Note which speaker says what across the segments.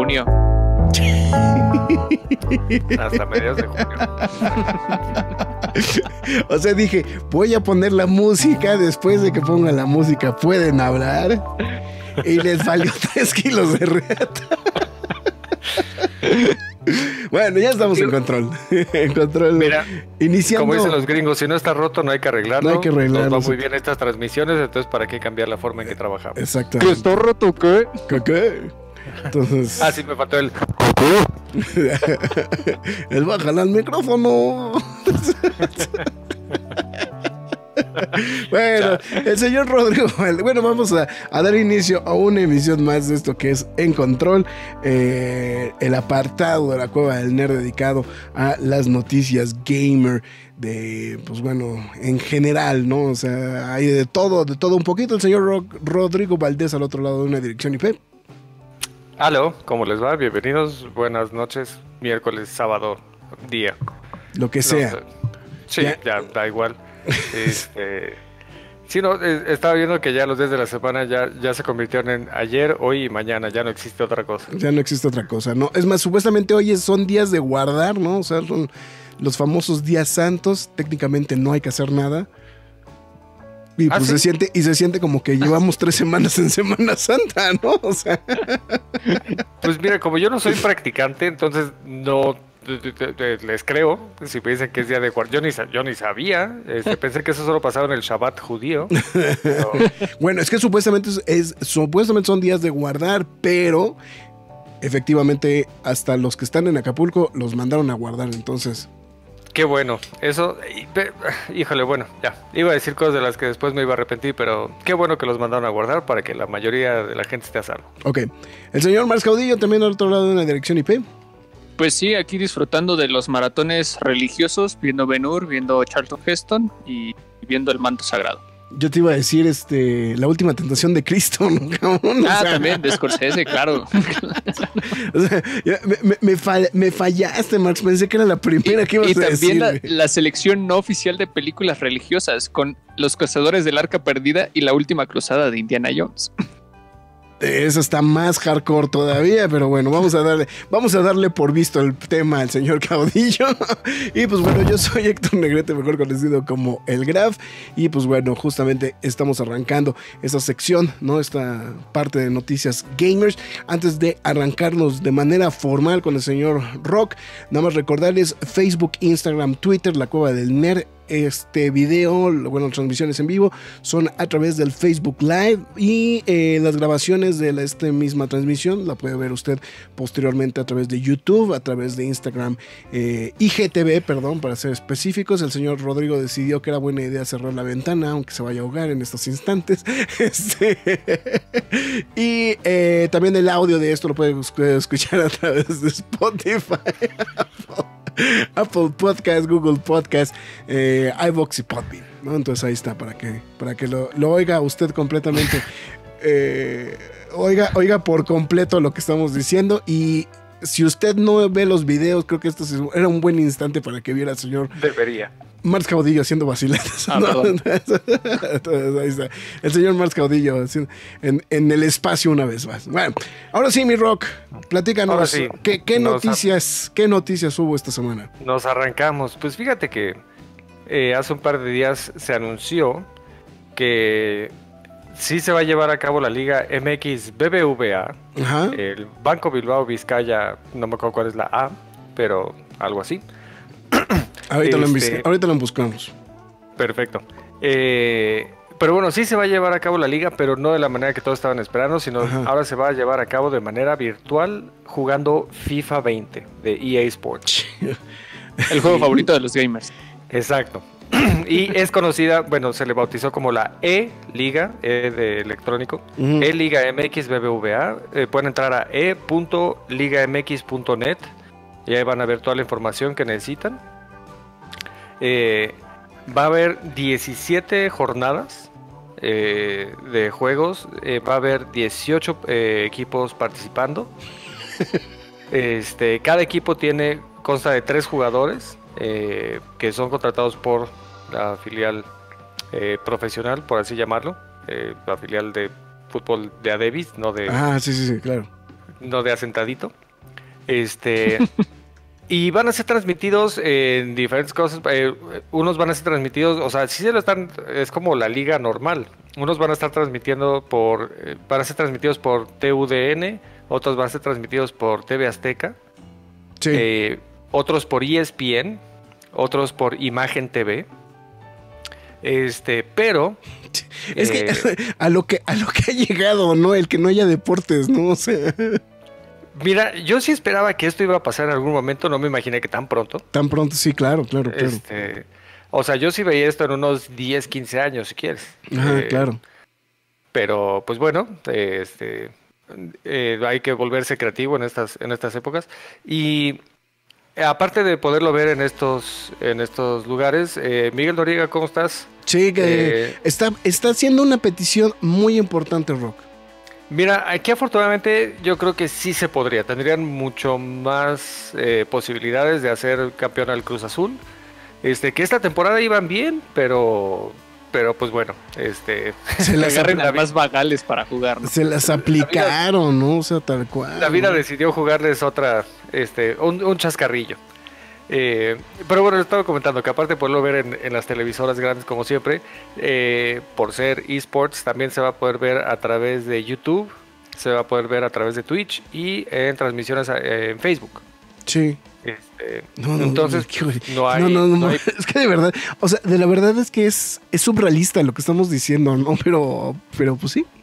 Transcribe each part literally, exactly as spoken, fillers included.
Speaker 1: junio.
Speaker 2: Hasta mediados de junio.
Speaker 3: O sea, dije, voy a poner la música. Después de que ponga la música, pueden hablar. Y les valió tres kilos de reata. Bueno, ya estamos en control. En control.
Speaker 2: Mira,
Speaker 3: iniciando.
Speaker 2: Como dicen los gringos, si no está roto, no hay que arreglarlo.
Speaker 3: No hay que arreglarlo.
Speaker 2: Nos va muy bien estas transmisiones, entonces ¿para qué cambiar la forma en que trabajamos?
Speaker 3: Exactamente.
Speaker 1: ¿Que está roto qué?
Speaker 3: ¿Qué, qué? Entonces.
Speaker 2: Ah, sí, me faltó el.
Speaker 3: El bájale al micrófono. Bueno, el señor Rodrigo, bueno, vamos a, a dar inicio a una emisión más de esto que es En Control, eh, el apartado de la Cueva del Nerd dedicado a las noticias gamer de, pues bueno, en general, ¿no? O sea, hay de todo, de todo un poquito. El señor Ro- Rodrigo Valdés al otro lado de una dirección I P.
Speaker 2: Aló, ¿cómo les va? Bienvenidos, buenas noches, miércoles, sábado, día.
Speaker 3: Lo que sea.
Speaker 2: No sé. Sí,
Speaker 3: Ya.
Speaker 2: ya, da igual. Este, sí, no, eh, estaba viendo que ya los días de la semana ya, ya se convirtieron en ayer, hoy y mañana, ya no existe otra cosa.
Speaker 3: Ya no existe otra cosa, ¿no? Es más, supuestamente hoy son días de guardar, ¿no? O sea, son los famosos días santos. Técnicamente no hay que hacer nada. Y
Speaker 2: ¿Ah,
Speaker 3: pues
Speaker 2: sí?
Speaker 3: se siente, y se siente como que llevamos tres semanas en Semana Santa, ¿no? O sea.
Speaker 2: Pues mira, como yo no soy practicante, entonces no te- te- te- te- les creo si me dicen que es día de guardar. Yo ni, sa- yo ni sabía, este, pensé que eso solo pasaba en el Shabbat judío. Pero,
Speaker 3: Bueno, es que supuestamente es, es- supuestamente son días de guardar, pero efectivamente hasta los que están en Acapulco los mandaron a guardar, entonces.
Speaker 2: qué bueno, eso, y- pe- híjole, bueno, ya, iba a decir cosas de las que después me iba a arrepentir, pero qué bueno que los mandaron a guardar para que la mayoría de la gente esté a salvo.
Speaker 3: Ok. El señor Marx Caudillo también al otro lado de una dirección I P.
Speaker 1: Pues sí, aquí disfrutando de los maratones religiosos, viendo Ben-Hur, viendo Charlton Heston y viendo el manto sagrado.
Speaker 3: Yo te iba a decir, este, la última tentación de Cristo, ¿no, cabrón? O
Speaker 1: Ah,
Speaker 3: sea,
Speaker 1: también, de Scorsese, claro.
Speaker 3: o sea, ya, me, me- me fall- me fallaste, Marx. Pensé que era la primera que ibas
Speaker 1: Y
Speaker 3: a decir.
Speaker 1: también la,
Speaker 3: güey.
Speaker 1: la selección no oficial de películas religiosas con Los Cazadores del Arca Perdida y La Última Cruzada de Indiana Jones.
Speaker 3: Eso está más hardcore todavía, pero bueno, vamos a darle, vamos a darle por visto el tema al señor Caudillo. Y pues bueno, yo soy Héctor Negrete, mejor conocido como El Graf. Y pues bueno, justamente estamos arrancando esta sección, ¿no? Esta parte de noticias gamers. Antes de arrancarnos de manera formal con el señor Rock, nada más recordarles Facebook, Instagram, Twitter, La Cueva del Nerd. Este video, bueno, transmisiones en vivo son a través del Facebook Live y eh, las grabaciones de la, esta misma transmisión la puede ver usted posteriormente a través de YouTube, a través de Instagram, eh, I G T V, perdón, para ser específicos. El señor Rodrigo decidió que era buena idea cerrar la ventana, aunque se vaya a ahogar en estos instantes. Este, y eh, también el audio de esto lo puede usted escuchar a través de Spotify, Apple Podcast, Google Podcast, eh, iVoox y Podbean, ¿no? Entonces ahí está para que, para que lo, lo oiga usted completamente, eh, oiga, oiga por completo lo que estamos diciendo. Y si usted no ve los videos, creo que esto es- era un buen instante para que viera al señor
Speaker 2: Debería.
Speaker 3: Marx Caudillo haciendo vaciladas.
Speaker 1: Ah,
Speaker 3: ¿no?
Speaker 1: perdón.
Speaker 3: Entonces, ahí está. El señor Marx Caudillo haciendo- en, en el espacio una vez más. Bueno, ahora sí, mi Rock, platícanos.
Speaker 2: Ahora sí.
Speaker 3: ¿Qué, qué
Speaker 2: Nos-
Speaker 3: noticias, qué noticias hubo esta semana?
Speaker 2: Nos arrancamos. Pues fíjate que eh, hace un par de días se anunció que sí se va a llevar a cabo la Liga M X B B V A.
Speaker 3: Ajá.
Speaker 2: El Banco Bilbao Vizcaya, no me acuerdo cuál es la A, pero algo así.
Speaker 3: Ahorita, lo,
Speaker 2: este-
Speaker 3: envis- ahorita lo buscamos.
Speaker 2: Perfecto. Eh, pero bueno, sí se va a llevar a cabo la liga, pero no de la manera que todos estaban esperando, sino
Speaker 3: Ajá.
Speaker 2: ahora se va a llevar a cabo de manera virtual jugando FIFA veinte de E A Sports.
Speaker 1: El juego favorito de los gamers.
Speaker 2: Exacto. Y es conocida, bueno, se le bautizó como la E-Liga, E de electrónico,
Speaker 3: Ujú.
Speaker 2: E-Liga M X B B V A. Eh, pueden entrar a e punto liga m x punto net y ahí van a ver toda la información que necesitan. Eh, va a haber diecisiete jornadas eh, de juegos, eh, va a haber dieciocho eh, equipos participando. Este, cada equipo tiene, consta de tres jugadores eh, que son contratados por la filial eh, profesional, por así llamarlo, eh, la filial de fútbol de Adebis, no de,
Speaker 3: Ah, sí, sí, sí, claro.
Speaker 2: no de asentadito. Este... Y van a ser transmitidos en diferentes cosas. Eh, unos van a ser transmitidos, o sea, sí se lo están, es como la liga normal. Unos van a estar transmitiendo por, eh, van a ser transmitidos por T U D N, otros van a ser transmitidos por T V Azteca,
Speaker 3: Sí.
Speaker 2: eh, otros por E S P N, otros por Imagen T V. Este, pero
Speaker 3: Es
Speaker 2: eh,
Speaker 3: que a lo que a lo que ha llegado, ¿no? El que no haya deportes, ¿no? O sea,
Speaker 2: mira, yo sí esperaba que esto iba a pasar en algún momento, no me imaginé que tan pronto.
Speaker 3: tan pronto, sí, claro, claro, claro.
Speaker 2: Este, o sea, yo sí veía esto en unos diez, quince años, si quieres.
Speaker 3: Ajá,
Speaker 2: Eh,
Speaker 3: claro.
Speaker 2: Pero, pues bueno, eh, este, eh, hay que volverse creativo en estas, en estas épocas. Y aparte de poderlo ver en estos, en estos lugares, eh, Miguel Noriega, ¿cómo estás?
Speaker 3: Sí, que
Speaker 2: eh,
Speaker 3: está, está haciendo una petición muy importante, Rock.
Speaker 2: Mira, aquí afortunadamente yo creo que sí se podría. Tendrían mucho más eh, posibilidades de hacer campeón al Cruz Azul. Este, que esta temporada iban bien, pero, pero pues bueno, este,
Speaker 3: Se las,
Speaker 1: Agarren
Speaker 2: la
Speaker 1: a
Speaker 2: vi-
Speaker 1: más vagales para jugar, ¿no?
Speaker 3: se las aplicaron, ¿no? O sea, tal cual.
Speaker 2: la vida
Speaker 3: ¿no?
Speaker 2: decidió jugarles otra, este, un, un chascarrillo. Eh, pero bueno, les estaba comentando que aparte de poderlo ver en, en las televisoras grandes como siempre, eh, por ser esports, también se va a poder ver a través de YouTube, se va a poder ver a través de Twitch y en transmisiones eh, en Facebook.
Speaker 3: Sí.
Speaker 2: Este,
Speaker 3: No, no,
Speaker 2: entonces,
Speaker 3: qué-
Speaker 2: pues, no hay,
Speaker 3: no, no, no,
Speaker 2: no hay-
Speaker 3: es que de verdad, o sea, de la verdad es que es, es surrealista lo que estamos diciendo, ¿no? Pero, pero pues sí.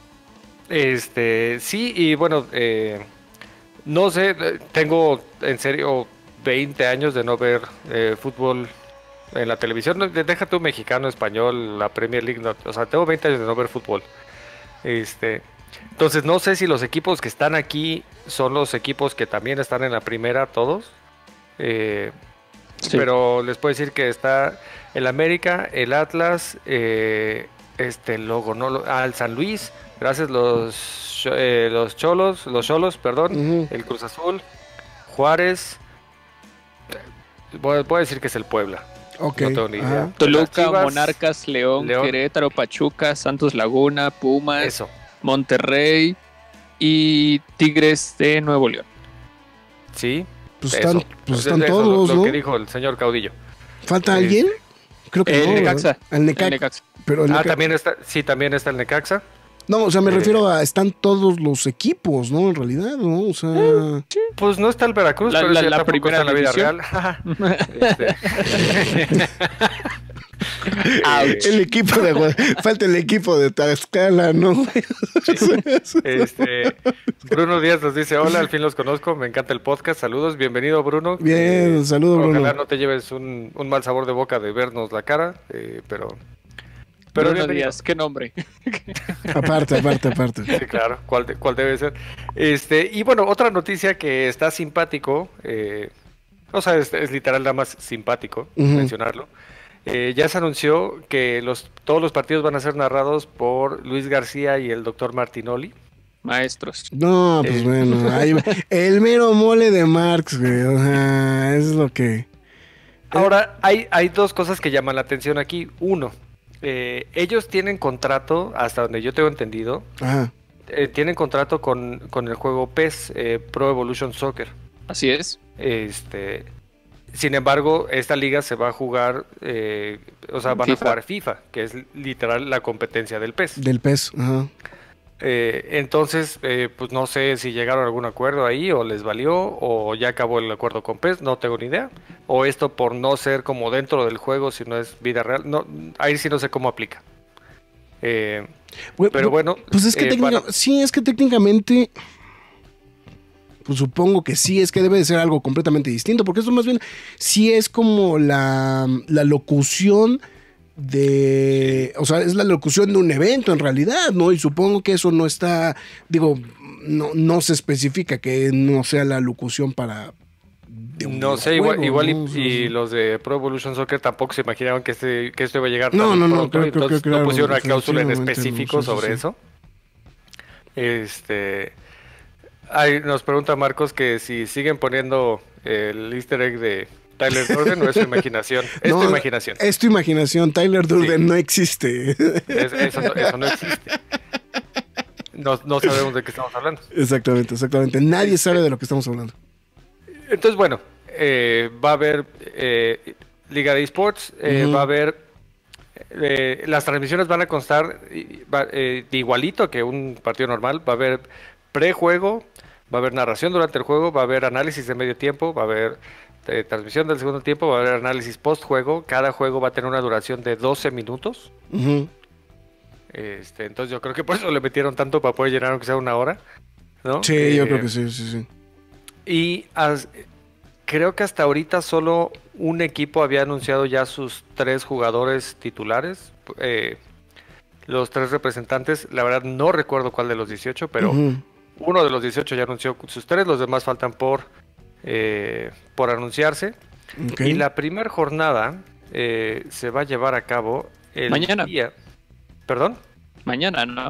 Speaker 2: Este, sí, y bueno, eh, no sé, eh, tengo en serio veinte años de no ver eh, fútbol en la televisión. No, de- deja tú mexicano, español, la Premier League, no, o sea, tengo veinte años de no ver fútbol. Este, entonces no sé si los equipos que están aquí son los equipos que también están en la primera, todos. Eh,
Speaker 1: Sí.
Speaker 2: Pero les puedo decir que está el América, el Atlas, eh, este logo, no, Lo- ah, el San Luis, gracias los Cho- eh, los Cholos, los Cholos, perdón,
Speaker 3: Ujú.
Speaker 2: el Cruz Azul, Juárez, eh, voy, voy a decir que es el Puebla,
Speaker 3: Ok.
Speaker 2: no tengo ni idea.
Speaker 3: ajá.
Speaker 1: Toluca,
Speaker 2: Las Chivas,
Speaker 1: Monarcas, León,
Speaker 2: León.
Speaker 1: Querétaro, Pachuca, Santos Laguna, Pumas,
Speaker 2: Eso,
Speaker 1: Monterrey y Tigres de Nuevo León.
Speaker 2: sí.
Speaker 3: Pues
Speaker 2: eso.
Speaker 3: están, pues
Speaker 2: Eso,
Speaker 3: están
Speaker 2: eso,
Speaker 3: todos,
Speaker 2: lo,
Speaker 3: ¿no?
Speaker 2: lo que dijo el señor Caudillo.
Speaker 3: ¿Falta
Speaker 2: Este,
Speaker 3: alguien? Creo que
Speaker 1: El
Speaker 3: no. ¿verdad?
Speaker 1: Necaxa.
Speaker 3: El Necaxa.
Speaker 1: El Necaxa.
Speaker 3: Pero el
Speaker 2: Ah,
Speaker 3: Necaxa-
Speaker 2: también está, sí, también está el Necaxa.
Speaker 3: No, o sea, me
Speaker 2: eh,
Speaker 3: refiero a están todos los equipos, ¿no? En realidad, ¿no? O sea,
Speaker 2: Pues no está el Veracruz,
Speaker 1: La-
Speaker 2: pero
Speaker 1: la-
Speaker 2: ese ya
Speaker 1: la
Speaker 2: tampoco
Speaker 1: primera
Speaker 2: está en la vida
Speaker 1: división.
Speaker 2: real. Este,
Speaker 1: Ouch.
Speaker 3: el equipo de Agua- falta el equipo de Tlaxcala, ¿no?
Speaker 2: Este, Bruno Díaz nos dice, hola, al fin los conozco, me encanta el podcast, saludos, bienvenido Bruno.
Speaker 3: Bien,
Speaker 2: Eh,
Speaker 3: saludo,
Speaker 2: Ojalá
Speaker 3: Bruno.
Speaker 2: no te lleves un, un mal sabor de boca de vernos la cara, eh, pero... Pero
Speaker 1: Bruno
Speaker 2: bienvenido.
Speaker 1: Díaz, qué nombre.
Speaker 3: Aparte, aparte, aparte.
Speaker 2: Sí, claro, ¿cuál, de- cuál debe ser? Este, y bueno, otra noticia que está simpático, eh, o sea, es, es literal nada más simpático
Speaker 3: Ujú.
Speaker 2: mencionarlo. Eh, ya se anunció que los, todos los partidos van a ser narrados por Luis García y el doctor Martinoli.
Speaker 1: Maestros.
Speaker 3: No, pues
Speaker 2: Eh.
Speaker 3: bueno, ahí va. El mero mole de Marx, güey. O sea, es lo que.
Speaker 2: Ahora, hay, hay dos cosas que llaman la atención aquí. Uno, eh, ellos tienen contrato, hasta donde yo tengo entendido,
Speaker 3: Ajá.
Speaker 2: eh, tienen contrato con, con el juego P E S, eh, Pro Evolution Soccer.
Speaker 1: Así es.
Speaker 2: Este, sin embargo, esta liga se va a jugar, eh, o sea, van
Speaker 1: FIFA.
Speaker 2: a jugar FIFA, que es literal la competencia del P E S.
Speaker 3: Del pez. Ajá.
Speaker 2: Eh, entonces, eh, pues no sé si llegaron a algún acuerdo ahí o les valió o ya acabó el acuerdo con P E S, no tengo ni idea. O esto por no ser como dentro del juego, si no es vida real, no, ahí sí no sé cómo aplica. Eh,
Speaker 3: Güey,
Speaker 2: pero bueno,
Speaker 3: Pues es que
Speaker 2: eh,
Speaker 3: técnica-
Speaker 2: van a-
Speaker 3: sí, es que técnicamente. Pues supongo que sí, es que debe de ser algo completamente distinto, porque esto más bien sí es como la, la locución de, o sea, es la locución de un evento en realidad, ¿no? Y supongo que eso no está, digo, no, no se especifica que no sea la locución para... de un
Speaker 2: no sé, igual,
Speaker 3: videojuego,
Speaker 2: igual y,
Speaker 3: ¿no? O sea,
Speaker 2: y
Speaker 3: sí.
Speaker 2: los de Pro Evolution Soccer tampoco se imaginaban que, este, que esto iba a llegar
Speaker 3: No,
Speaker 2: tan
Speaker 3: no, no,
Speaker 2: pronto,
Speaker 3: creo- creo que
Speaker 2: entonces
Speaker 3: claro,
Speaker 2: no pusieron una cláusula en
Speaker 3: definitivamente,
Speaker 2: específico
Speaker 3: no, sí, sí,
Speaker 2: sobre
Speaker 3: sí.
Speaker 2: eso. Este, ay, nos pregunta Marcos que si siguen poniendo el easter egg de Tyler Durden o es su imaginación. Es
Speaker 3: No,
Speaker 2: tu imaginación.
Speaker 3: Es tu imaginación, Tyler Durden
Speaker 2: Sí.
Speaker 3: no existe.
Speaker 2: Es- eso, no, eso no existe. no, no sabemos de qué estamos hablando.
Speaker 3: Exactamente, exactamente. Nadie sabe de lo que estamos hablando.
Speaker 2: Entonces, bueno, eh, va a haber eh, Liga de Esports, eh,
Speaker 3: Ujú.
Speaker 2: va a haber... eh, las transmisiones van a constar eh, va- eh, de igualito que un partido normal. Va a haber prejuego, va a haber narración durante el juego, va a haber análisis de medio tiempo, va a haber eh, transmisión del segundo tiempo, va a haber análisis post-juego. Cada juego va a tener una duración de doce minutos.
Speaker 3: Ujú.
Speaker 2: Este, entonces yo creo que por eso le metieron tanto para poder llenar aunque sea una hora, ¿no?
Speaker 3: Sí, yo
Speaker 2: Eh,
Speaker 3: creo que sí, sí, sí.
Speaker 2: Y as- creo que hasta ahorita solo un equipo había anunciado ya sus tres jugadores titulares, eh, los tres representantes. La verdad no recuerdo cuál de los dieciocho, pero
Speaker 3: Ujú.
Speaker 2: uno de los dieciocho ya anunció sus tres, los demás faltan por, eh, por anunciarse.
Speaker 3: Ok.
Speaker 2: Y la primera jornada eh, se va a llevar a cabo el
Speaker 1: Mañana.
Speaker 2: día... ¿Perdón?
Speaker 1: Mañana, ¿no?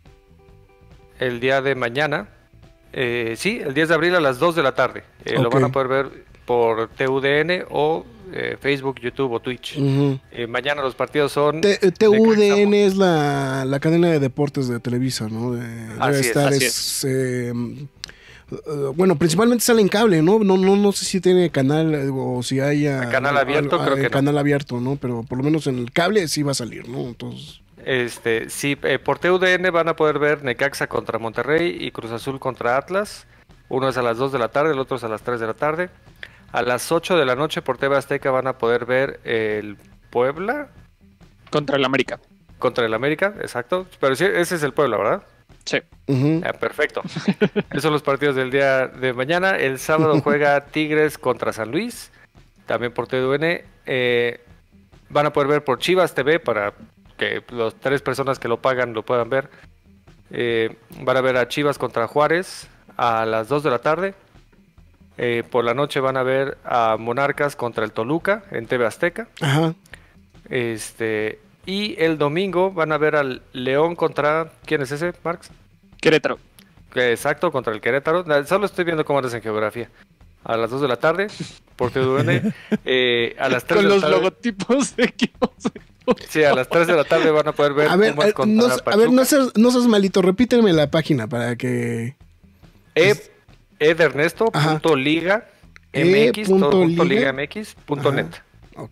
Speaker 2: El día de mañana. Eh, sí, el diez de abril a las dos de la tarde. Eh, Lo
Speaker 3: Ok.
Speaker 2: van a poder ver por T U D N o eh, Facebook, YouTube o Twitch.
Speaker 3: Ujú.
Speaker 2: Eh, mañana los partidos son...
Speaker 3: T-
Speaker 2: de
Speaker 3: T U D N
Speaker 2: Necaxa.
Speaker 3: es la, la cadena de deportes de Televisa, ¿no? De- debe
Speaker 2: Así es,
Speaker 3: estar,
Speaker 1: así
Speaker 3: es, eh, eh, bueno, principalmente sale en cable, ¿no? No, no, no sé si tiene canal eh, o si haya...
Speaker 2: Canal abierto,
Speaker 3: algo-
Speaker 2: creo
Speaker 3: eh,
Speaker 2: que no.
Speaker 3: Canal abierto, ¿no? Pero por lo menos en el cable sí va a salir, ¿no? Entonces...
Speaker 2: Este, sí, eh, por T U D N van a poder ver Necaxa contra Monterrey y Cruz Azul contra Atlas. Uno es a las dos de la tarde, el otro es a las tres de la tarde. A las ocho de la noche por T V Azteca van a poder ver el Puebla
Speaker 1: Contra el América.
Speaker 2: contra el América, exacto. Pero sí, ese es el Puebla, ¿verdad?
Speaker 1: Sí.
Speaker 3: ujú.
Speaker 2: Ah, perfecto. Esos son los partidos del día de mañana. El sábado juega Tigres contra San Luis, también por T U D N. Eh, van a poder ver por Chivas T V para que las tres personas que lo pagan lo puedan ver. Eh, van a ver a Chivas contra Juárez a las dos de la tarde. Eh, por la noche van a ver a Monarcas contra el Toluca en T V Azteca.
Speaker 3: Ajá.
Speaker 2: Este, y el domingo van a ver al León contra... ¿Quién es ese, Marx?
Speaker 1: Querétaro.
Speaker 2: Que Exacto, contra el Querétaro. Na- Solo estoy viendo cómo andas en geografía. A las dos de la tarde, por T U D N. Eh, a las tres
Speaker 1: Con
Speaker 2: de la
Speaker 1: los
Speaker 2: tarde.
Speaker 1: logotipos de equipos.
Speaker 2: Sí, a las tres de la tarde van a poder ver
Speaker 3: A ver,
Speaker 2: Pumas
Speaker 3: eh,
Speaker 2: contra
Speaker 3: no, a
Speaker 2: Pachuca.
Speaker 3: ver, no seas, no seas malito, repíteme la página para que...
Speaker 2: E, e de Ernesto,
Speaker 3: Ajá.
Speaker 2: punto liga,
Speaker 3: E
Speaker 2: mx,
Speaker 3: punto
Speaker 2: todo punto
Speaker 3: liga.
Speaker 2: liga mx, punto
Speaker 3: Ajá.
Speaker 2: net.
Speaker 3: Ok.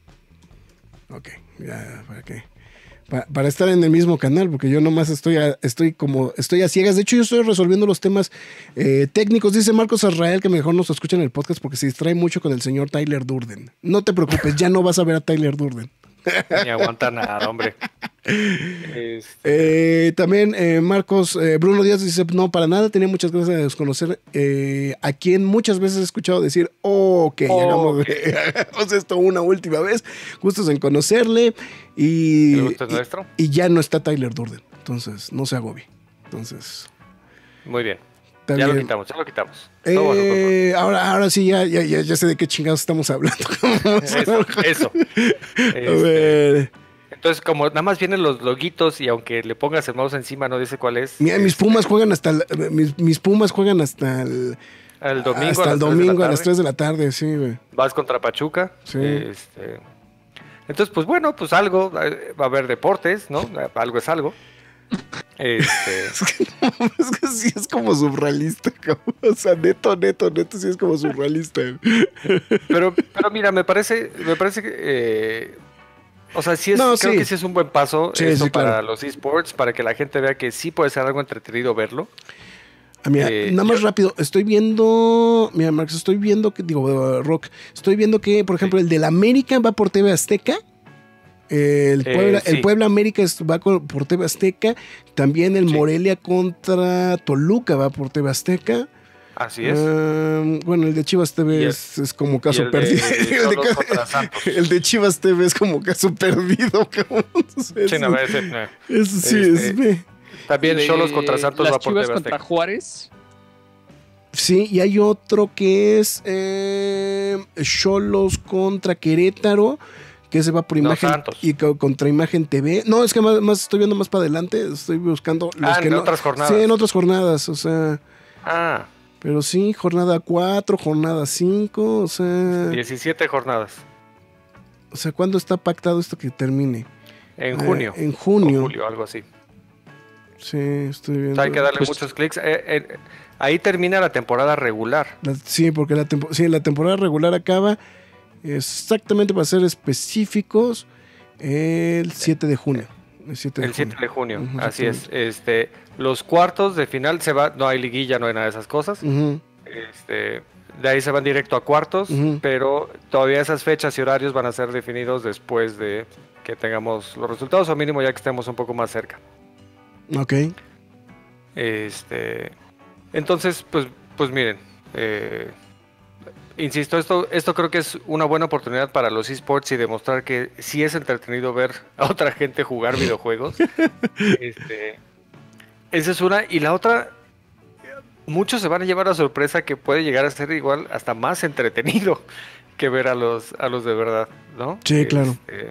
Speaker 3: Ok, ya, ¿para qué? Pa- para estar en el mismo canal, porque yo nomás estoy, a- estoy como, estoy a ciegas. De hecho, yo estoy resolviendo los temas eh, técnicos. Dice Marcos Azrael que mejor nos escucha en el podcast porque se distrae mucho con el señor Tyler Durden. No te preocupes, ya no vas a ver a Tyler Durden.
Speaker 2: Ni aguanta nada, hombre. Este,
Speaker 3: Eh, también eh, Marcos, eh, Bruno Díaz dice, no, para nada, tenía muchas ganas de desconocer eh, a quien muchas veces he escuchado decir, ok,
Speaker 2: Ok.
Speaker 3: hagamos, hagamos esto una última vez, gustos en conocerle y,
Speaker 2: El gusto es
Speaker 3: y-
Speaker 2: nuestro.
Speaker 3: y ya no está Tyler Durden, entonces no se agobie. Entonces,
Speaker 2: Muy bien.
Speaker 3: está
Speaker 2: Ya lo
Speaker 3: bien.
Speaker 2: quitamos, ya lo quitamos.
Speaker 3: Eh,
Speaker 2: Todo bajo control.
Speaker 3: ahora, ahora sí, ya, ya, ya, ya sé de qué chingados estamos hablando.
Speaker 2: Eso, eso.
Speaker 3: A
Speaker 2: Este,
Speaker 3: ver,
Speaker 2: entonces, como nada más vienen los loguitos y aunque le pongas el mouse encima no dice cuál es.
Speaker 3: mira, mis
Speaker 2: este,
Speaker 3: Pumas juegan hasta el- mis, mis Pumas juegan hasta el
Speaker 2: El domingo,
Speaker 3: hasta
Speaker 2: a las
Speaker 3: el
Speaker 2: tres de la
Speaker 3: domingo a
Speaker 2: tarde.
Speaker 3: las tres de la tarde, sí, güey.
Speaker 2: Vas contra Pachuca.
Speaker 3: Sí.
Speaker 2: Este, entonces, pues bueno, pues algo, eh, va a haber deportes, ¿no? Algo es algo. Este,
Speaker 3: Es que, no, es que sí es como surrealista, cabrón. O sea, neto, neto, neto, sí es como surrealista.
Speaker 2: pero, pero mira, me parece, me parece que, eh, o sea, sí es,
Speaker 3: No,
Speaker 2: creo
Speaker 3: sí.
Speaker 2: que sí es un buen paso
Speaker 3: Sí,
Speaker 2: esto
Speaker 3: sí,
Speaker 2: para
Speaker 3: claro.
Speaker 2: los esports, para que la gente vea que sí puede ser algo entretenido verlo.
Speaker 3: Ah, mira,
Speaker 2: Eh,
Speaker 3: nada más
Speaker 2: yo-
Speaker 3: rápido, estoy viendo, mira, Marx, estoy viendo que, digo, uh, Rock, estoy viendo que, por ejemplo, el del América va por T V Azteca. El
Speaker 2: Eh,
Speaker 3: Puebla,
Speaker 2: sí.
Speaker 3: el Puebla América es- va con- por T V Azteca. También el
Speaker 2: Sí.
Speaker 3: Morelia contra Toluca va por T V Azteca.
Speaker 2: Así es.
Speaker 3: Ah, bueno, el de Chivas T V
Speaker 2: Y el-
Speaker 3: es, es como
Speaker 2: y
Speaker 3: caso
Speaker 2: el de
Speaker 3: perdido. El de,
Speaker 2: Xolos
Speaker 3: ca-
Speaker 2: contra Santos.
Speaker 3: el de Chivas T V es como caso perdido, cabrón.
Speaker 2: Sí,
Speaker 3: Eso-
Speaker 2: no, ese, no.
Speaker 3: eso sí
Speaker 2: Este,
Speaker 3: es. ve.
Speaker 2: También
Speaker 1: De
Speaker 2: Cholos contra Santos
Speaker 1: las
Speaker 2: va por T
Speaker 1: Chivas
Speaker 2: V
Speaker 1: contra
Speaker 2: Azteca.
Speaker 1: Juárez.
Speaker 3: Sí, y hay otro que es Cholos contra Querétaro, que se va por
Speaker 2: No,
Speaker 3: imagen
Speaker 2: Santos.
Speaker 3: y co- contra Imagen T V. No, es que más, más estoy viendo más para adelante, estoy buscando los
Speaker 2: Ah,
Speaker 3: que
Speaker 2: en
Speaker 3: no.
Speaker 2: otras jornadas.
Speaker 3: Sí, en otras jornadas, o sea,
Speaker 2: Ah,
Speaker 3: pero sí, jornada cuatro, jornada cinco, o sea,
Speaker 2: diecisiete jornadas.
Speaker 3: o sea, ¿cuándo está pactado esto que termine?
Speaker 2: En
Speaker 3: Eh,
Speaker 2: junio.
Speaker 3: en junio.
Speaker 2: O julio, algo así.
Speaker 3: Sí, estoy viendo.
Speaker 2: O sea, hay que darle
Speaker 1: Pues-
Speaker 2: muchos clics. Eh, eh, ahí termina la temporada regular.
Speaker 3: La- sí, porque la, tempo- sí, la temporada regular acaba exactamente, para ser específicos, el siete de junio. El siete de
Speaker 2: El
Speaker 3: junio.
Speaker 2: siete de junio,
Speaker 3: Ujú,
Speaker 2: así es.
Speaker 3: exactamente.
Speaker 2: Este, los cuartos de final se va, no hay liguilla, no hay nada de esas cosas.
Speaker 3: Ujú,
Speaker 2: Este, de ahí se van directo a cuartos,
Speaker 3: Ujú.
Speaker 2: pero todavía esas fechas y horarios van a ser definidos después de que tengamos los resultados, o mínimo ya que estemos un poco más cerca.
Speaker 3: ok.
Speaker 2: Este, entonces, pues, pues miren, eh, insisto, esto, esto creo que es una buena oportunidad para los esports y demostrar que sí es entretenido ver a otra gente jugar videojuegos. Este, esa es una. Y la otra, muchos se van a llevar la sorpresa que puede llegar a ser igual hasta más entretenido que ver a los, a los de verdad, ¿no?
Speaker 3: Sí, claro.
Speaker 2: Este,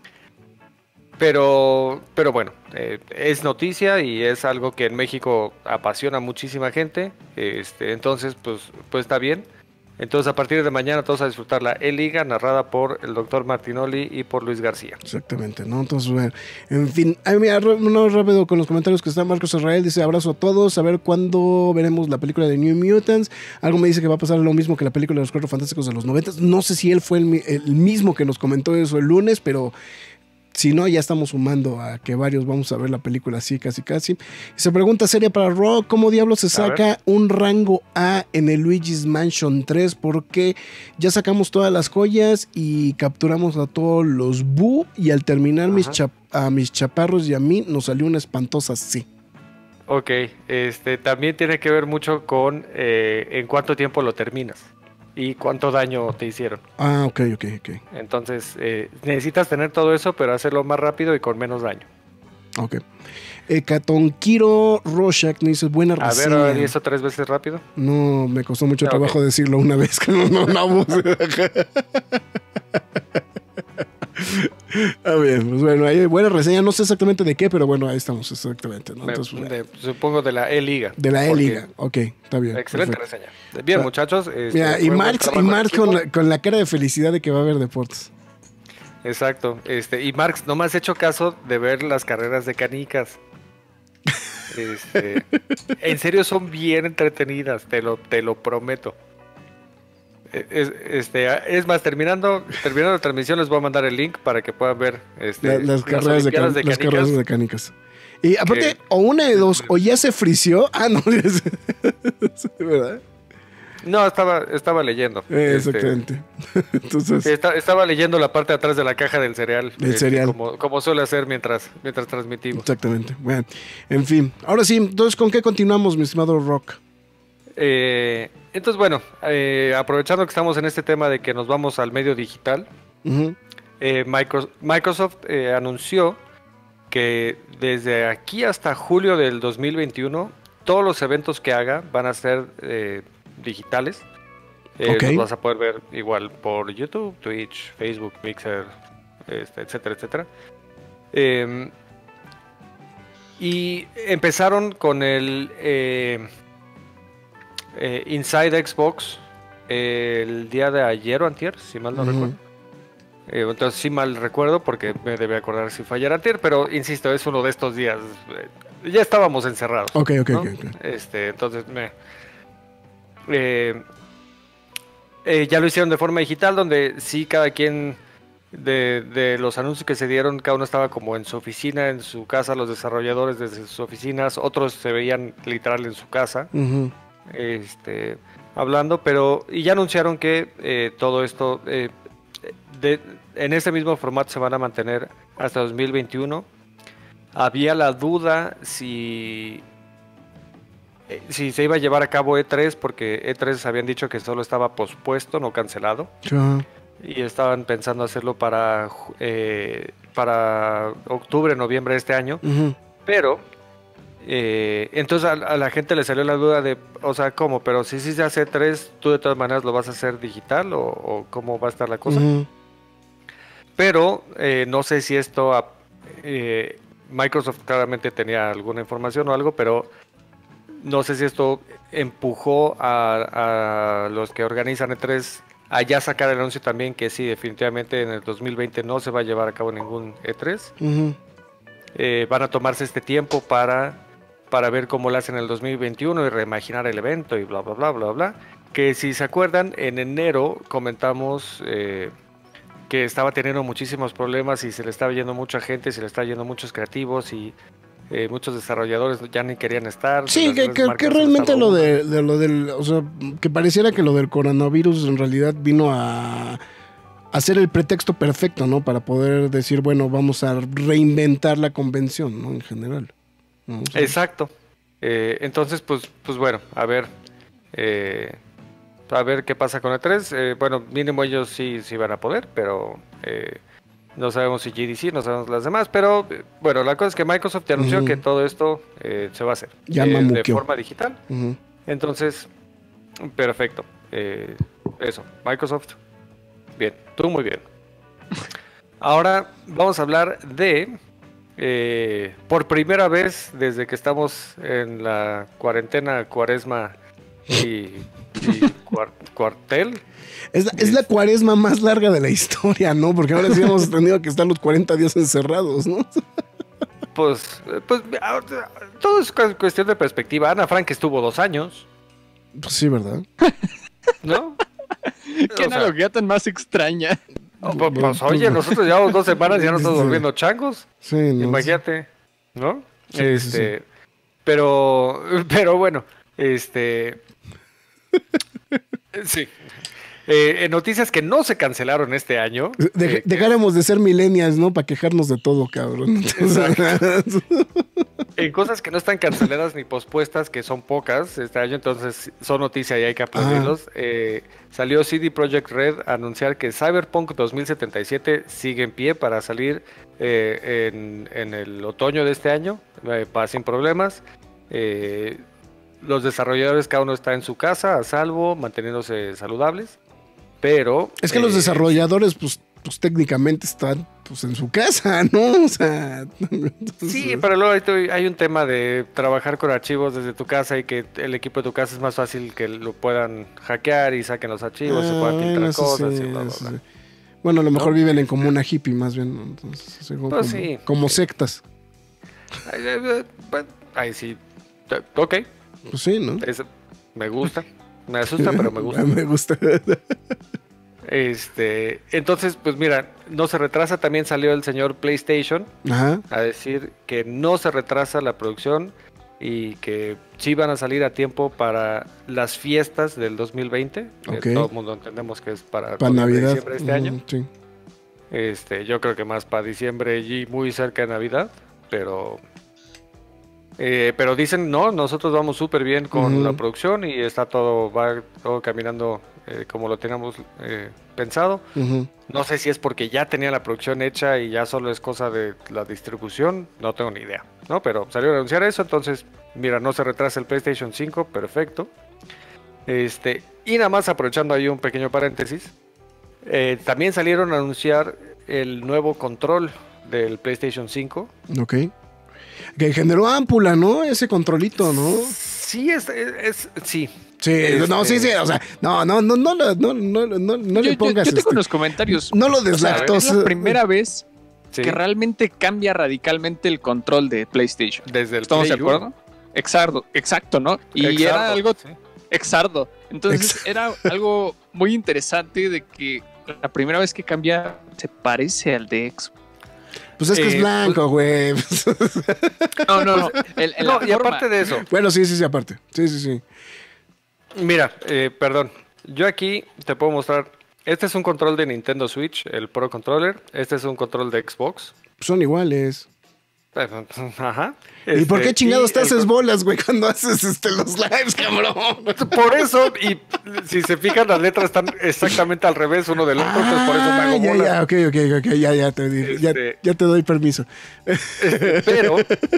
Speaker 2: pero, pero bueno, eh, es noticia y es algo que en México apasiona a muchísima gente. Este, entonces, pues, pues está bien. Entonces, a partir de mañana todos a disfrutar la E-Liga, narrada por el doctor Martinoli y por Luis García.
Speaker 3: Exactamente, ¿no? Entonces, bueno, en fin, ay, mira, r- no, rápido con los comentarios que está Marcos Israel, dice abrazo a todos, a ver cuándo veremos la película de New Mutants. Algo me dice que va a pasar lo mismo que la película de los Cuatro Fantásticos de los noventa. No sé si él fue el, mi- el mismo que nos comentó eso el lunes, pero si no, ya estamos sumando a que varios vamos a ver la película así, casi casi. Se pregunta seria para Rock, ¿cómo diablos se
Speaker 2: A ver.
Speaker 3: saca un rango A en el Luigi's Mansion tres? Porque ya sacamos todas las joyas y capturamos a todos los Boo, y al terminar mis
Speaker 2: Ajá.
Speaker 3: chap- a mis chaparros y a mí nos salió una espantosa sí.
Speaker 2: Ok, este, también tiene que ver mucho con eh, en cuánto tiempo lo terminas y cuánto daño te hicieron.
Speaker 3: Ah, ok, ok, ok.
Speaker 2: Entonces, eh, necesitas tener todo eso, pero hacerlo más rápido y con menos daño.
Speaker 3: Ok. Eh, Katonquiro Rorschach nos dice buena
Speaker 2: A ver,
Speaker 3: reseña.
Speaker 2: ahora di eso tres veces rápido.
Speaker 3: No, me costó mucho
Speaker 2: Ah,
Speaker 3: trabajo
Speaker 2: ok.
Speaker 3: decirlo una vez, que no, no, no abuse. Ah, bien, pues bueno, hay buena reseña, no sé exactamente de qué, pero bueno, ahí estamos, exactamente, ¿no?
Speaker 2: Me-
Speaker 3: Entonces, bueno,
Speaker 2: de- supongo de la E-Liga.
Speaker 3: de la
Speaker 2: porque-
Speaker 3: E-Liga, ok, está bien.
Speaker 2: Excelente
Speaker 3: perfecto.
Speaker 2: reseña. Bien,
Speaker 3: Ah,
Speaker 2: muchachos. este,
Speaker 3: Mira,
Speaker 2: fue
Speaker 3: y
Speaker 2: buen
Speaker 3: Marx, y
Speaker 2: trabajo en
Speaker 3: Marx
Speaker 2: equipo.
Speaker 3: con, la, con la cara de felicidad de que va a haber deportes.
Speaker 2: Exacto. Este, y Marx, no me has hecho caso de ver las carreras de canicas. Este, en serio, son bien entretenidas, te lo, te lo prometo. Eh, Es, este, es más, terminando, terminando la transmisión, les voy a mandar el link para que puedan ver este,
Speaker 3: La- las, carreras de,
Speaker 2: Olimpiadas
Speaker 3: can- las
Speaker 2: canicas.
Speaker 3: carreras de canicas. Y aparte,
Speaker 2: Que-
Speaker 3: o una de dos, o ya se frició. Ah, no, es- ¿verdad?
Speaker 2: No, estaba, estaba leyendo.
Speaker 3: Eh,
Speaker 2: Este,
Speaker 3: exactamente. Entonces,
Speaker 2: sí, esta- estaba leyendo la parte de atrás de la caja del cereal.
Speaker 3: Del
Speaker 2: este,
Speaker 3: cereal.
Speaker 2: Como, como suele hacer mientras, mientras transmitimos.
Speaker 3: exactamente. Bueno, en fin. Ahora sí, entonces, ¿con qué continuamos, mi estimado Rock?
Speaker 2: Eh, entonces, bueno, eh, aprovechando que estamos en este tema de que nos vamos al medio digital,
Speaker 3: Ujú.
Speaker 2: eh, Micro- Microsoft eh, anunció que desde aquí hasta julio del dos mil veintiuno, todos los eventos que haga van a ser eh, digitales. Eh,
Speaker 3: Ok.
Speaker 2: Los vas a poder ver igual por YouTube, Twitch, Facebook, Mixer, este, etcétera, etcétera. Eh, y empezaron con el eh, eh, Inside Xbox eh, el día de ayer o antier, si mal no
Speaker 3: Ujú.
Speaker 2: recuerdo. Eh, entonces sí mal recuerdo porque me debe acordar si fue ayer o antier, pero insisto, es uno de estos días. Eh, ya estábamos encerrados.
Speaker 3: Ok, ok,
Speaker 2: ¿no?
Speaker 3: ok, ok.
Speaker 2: Este, entonces me... eh, eh, ya lo hicieron de forma digital, donde sí cada quien de, de los anuncios que se dieron, cada uno estaba como en su oficina, en su casa, los desarrolladores desde sus oficinas, otros se veían literal en su casa,
Speaker 3: Ujú.
Speaker 2: este, hablando, pero y ya anunciaron que eh, todo esto eh, de- en ese mismo formato se van a mantener hasta dos mil veintiuno. Había la duda si eh, si se iba a llevar a cabo E tres, porque E tres habían dicho que solo estaba pospuesto, no cancelado,
Speaker 3: Ya.
Speaker 2: y estaban pensando hacerlo para ju- eh, para octubre, noviembre de este año,
Speaker 3: Ujú.
Speaker 2: pero eh, entonces a, a la gente le salió la duda de, o sea, ¿cómo? Pero si sí se hace E tres, ¿tú de todas maneras lo vas a hacer digital o, o cómo va a estar la cosa?
Speaker 3: Ujú.
Speaker 2: Pero eh, no sé si esto, a- eh, Microsoft claramente tenía alguna información o algo, pero no sé si esto empujó a, a los que organizan E tres a ya sacar el anuncio también que sí, definitivamente en el dos mil veinte no se va a llevar a cabo ningún E tres.
Speaker 3: Ujú.
Speaker 2: Eh, van a tomarse este tiempo para para ver cómo lo hacen en el dos mil veintiuno y reimaginar el evento y bla, bla, bla, bla, bla. Que si se acuerdan, en enero comentamos eh, que estaba teniendo muchísimos problemas y se le estaba yendo mucha gente, se le estaba yendo muchos creativos y eh, muchos desarrolladores ya ni querían estar.
Speaker 3: Sí, que, que, que realmente lo de, de lo del, o sea, que pareciera que lo del coronavirus en realidad vino a hacer el pretexto perfecto, ¿no? Para poder decir, bueno, vamos a reinventar la convención, ¿no? En general. ¿No? O sea,
Speaker 2: exacto. Eh, entonces, pues, pues bueno, a ver. Eh, a ver qué pasa con el tres. Eh, bueno, mínimo ellos sí, sí van a poder, pero eh, no sabemos si G D C, no sabemos las demás. Pero eh, bueno, la cosa es que Microsoft te anunció uh-huh. que todo esto eh, se va a hacer
Speaker 3: ya
Speaker 2: eh, de forma digital.
Speaker 3: Uh-huh.
Speaker 2: Entonces, perfecto. Eh, eso, Microsoft. Bien, tú muy bien. Ahora vamos a hablar de, eh, por primera vez desde que estamos en la cuarentena, cuaresma y, y cuar, cuartel.
Speaker 3: Es la, es la cuaresma más larga de la historia, ¿no? Porque ahora sí hemos tenido que estar los cuarenta días encerrados, ¿no?
Speaker 2: Pues, pues todo es cuestión de perspectiva. Ana Frank estuvo dos años.
Speaker 3: Pues sí, ¿verdad?
Speaker 2: ¿No?
Speaker 1: Qué analogía sea, tan más extraña.
Speaker 2: Oh, pues, pues, oye, nosotros llevamos dos semanas y ya nos estamos volviendo changos.
Speaker 3: Sí, no,
Speaker 2: imagínate, ¿no?
Speaker 3: Sí,
Speaker 2: este,
Speaker 3: sí, sí.
Speaker 2: Pero, pero bueno, este, sí. Eh, en noticias que no se cancelaron este año.
Speaker 3: De,
Speaker 2: eh,
Speaker 3: dejáramos de ser millennials, ¿no? Para quejarnos de todo, cabrón.
Speaker 2: En cosas que no están canceladas ni pospuestas, que son pocas este año, entonces son noticias y hay que aplaudirlos. Eh, salió C D Projekt Red a anunciar que Cyberpunk dos mil setenta y siete sigue en pie para salir eh, en, en el otoño de este año, eh, para sin problemas. Eh, los desarrolladores cada uno está en su casa, a salvo, manteniéndose saludables. Pero
Speaker 3: es que eh, los desarrolladores, pues, pues técnicamente están pues en su casa, ¿no? O sea, entonces...
Speaker 2: Sí, pero luego hay, hay un tema de trabajar con archivos desde tu casa y que el equipo de tu casa es más fácil que lo puedan hackear y saquen los archivos, ah, se puedan filtrar
Speaker 3: bueno,
Speaker 2: cosas
Speaker 3: sí,
Speaker 2: y bla, bla,
Speaker 3: sí.
Speaker 2: bla.
Speaker 3: Bueno, a lo mejor
Speaker 2: ¿no?
Speaker 3: viven en como una hippie más bien, ¿no? Entonces, como,
Speaker 2: pues
Speaker 3: como,
Speaker 2: sí.
Speaker 3: como sectas.
Speaker 2: Ahí, ahí, ahí sí, ok.
Speaker 3: Pues sí, ¿no?
Speaker 2: Es, me gusta. Me asusta, pero me gusta.
Speaker 3: Me gusta.
Speaker 2: Este, entonces, pues mira, no se retrasa. También salió el señor PlayStation
Speaker 3: Ajá.
Speaker 2: a decir que no se retrasa la producción y que sí van a salir a tiempo para las fiestas del dos mil veinte.
Speaker 3: Okay.
Speaker 2: Que todo el mundo entendemos que es para,
Speaker 3: para Navidad.
Speaker 2: Diciembre de este
Speaker 3: mm,
Speaker 2: año.
Speaker 3: Sí.
Speaker 2: Este, yo creo que más para diciembre y muy cerca de Navidad, pero... Eh, pero dicen, no, nosotros vamos súper bien con uh-huh. la producción y está todo, va todo caminando eh, como lo teníamos eh, pensado.
Speaker 3: Uh-huh.
Speaker 2: No sé si es porque ya tenía la producción hecha y ya solo es cosa de la distribución, no tengo ni idea, ¿no? Pero salió a anunciar eso, entonces, mira, no se retrasa el PlayStation cinco, perfecto. Este, y nada más aprovechando ahí un pequeño paréntesis, eh, también salieron a anunciar el nuevo control del PlayStation cinco.
Speaker 3: Ok. Que generó ámpula, ¿no? Ese controlito, ¿no?
Speaker 2: Sí, es, es, es sí.
Speaker 3: Sí, este... no, sí, sí, o sea, no, no, no, no, no, no, no, no, no
Speaker 1: yo,
Speaker 3: le pongas.
Speaker 1: Yo, yo tengo
Speaker 3: este,
Speaker 1: unos comentarios.
Speaker 3: No lo deslactose.
Speaker 1: O sea, es la primera vez
Speaker 2: sí.
Speaker 1: que realmente cambia radicalmente el control de PlayStation.
Speaker 2: Desde el
Speaker 1: ¿Estamos
Speaker 2: Play
Speaker 1: de acuerdo? Exacto, exacto, ¿no? Y
Speaker 2: Exardo,
Speaker 1: era algo
Speaker 2: sí.
Speaker 1: exardo. Entonces
Speaker 3: Ex...
Speaker 1: era algo muy interesante de que la primera vez que cambia se parece al de Xbox.
Speaker 3: Pues es que eh, es blanco, güey.
Speaker 1: Pues... No, no, no. El, el
Speaker 2: no y forma... aparte de eso.
Speaker 3: Bueno, sí, sí, sí, aparte. Sí, sí, sí.
Speaker 2: Mira, eh, perdón. Yo aquí te puedo mostrar. Este es un control de Nintendo Switch, el Pro Controller. Este es un control de Xbox.
Speaker 3: Son iguales.
Speaker 2: Ajá.
Speaker 3: ¿Y por qué chingados te haces
Speaker 2: el...
Speaker 3: bolas, güey, cuando haces este, los lives, cabrón?
Speaker 2: Por eso, y si se fijan, las letras están exactamente al revés uno del otro, ah, entonces por eso me hago
Speaker 3: ya,
Speaker 2: bolas.
Speaker 3: Ya, ok, ok, ok, ya, ya te, di, este... ya, ya te doy permiso.
Speaker 2: Este, pero,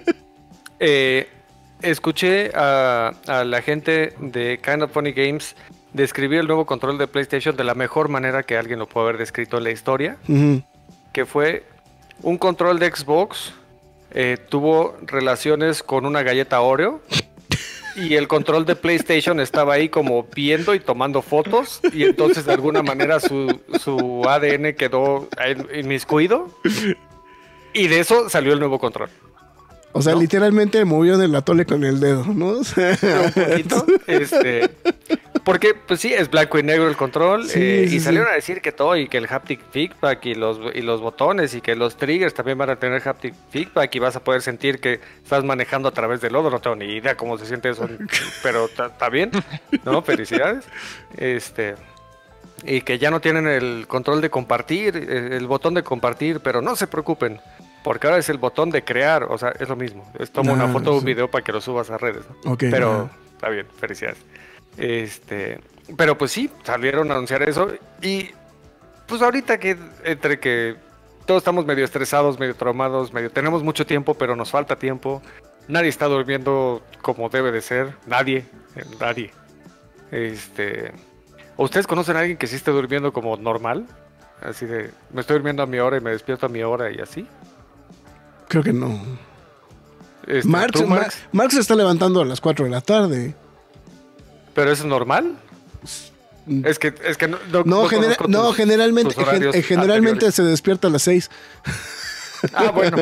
Speaker 2: eh, escuché a, a la gente de Kind of Funny Games describir el nuevo control de PlayStation de la mejor manera que alguien lo puede haber descrito en la historia,
Speaker 3: uh-huh.
Speaker 2: que fue un control de Xbox. Eh, tuvo relaciones con una galleta Oreo y el control de PlayStation estaba ahí como viendo y tomando fotos y entonces de alguna manera su, su A D N quedó inmiscuido y de eso salió el nuevo control.
Speaker 3: O sea,
Speaker 2: ¿no?
Speaker 3: literalmente movió en el atole con el dedo, ¿no? O sea,
Speaker 2: Un poquito, este, porque pues sí, es blanco y negro el control,
Speaker 3: Sí,
Speaker 2: eh,
Speaker 3: sí,
Speaker 2: y salieron
Speaker 3: sí.
Speaker 2: a decir que todo, y que el haptic feedback y los, y los botones y que los triggers también van a tener haptic feedback y vas a poder sentir que estás manejando a través del lodo. No tengo ni idea cómo se siente eso, pero está bien, ¿no? Felicidades. Este, y que ya no tienen el control de compartir, eh, el botón de compartir, pero no se preocupen. Porque ahora es el botón de crear, o sea, es lo mismo. Es toma una
Speaker 3: Ah,
Speaker 2: foto o un
Speaker 3: sí.
Speaker 2: video para que lo subas a redes, ¿no?
Speaker 3: Ok,
Speaker 2: Pero
Speaker 3: ah.
Speaker 2: está bien, felicidades. Este, pero pues sí, salieron a anunciar eso. Y pues ahorita que entre que todos estamos medio estresados, medio traumados, medio tenemos mucho tiempo, pero nos falta tiempo. Nadie está durmiendo como debe de ser. Nadie, eh, nadie. Este, ¿ustedes conocen a alguien que sí esté durmiendo como normal? Así de, me estoy durmiendo a mi hora y me despierto a mi hora y así.
Speaker 3: Creo que no.
Speaker 2: Este,
Speaker 3: Marx,
Speaker 2: ¿tú,
Speaker 3: Ma-
Speaker 2: Marx?
Speaker 3: Marx se está levantando a las cuatro de la tarde.
Speaker 2: ¿Pero eso es normal? Es que, es que no, no,
Speaker 3: No,
Speaker 2: no
Speaker 3: genera-
Speaker 2: conozco
Speaker 3: no
Speaker 2: tus-
Speaker 3: generalmente,
Speaker 2: tus horarios
Speaker 3: gen- eh, generalmente
Speaker 2: anteriores.
Speaker 3: se despierta a las seis.
Speaker 2: Ah, bueno.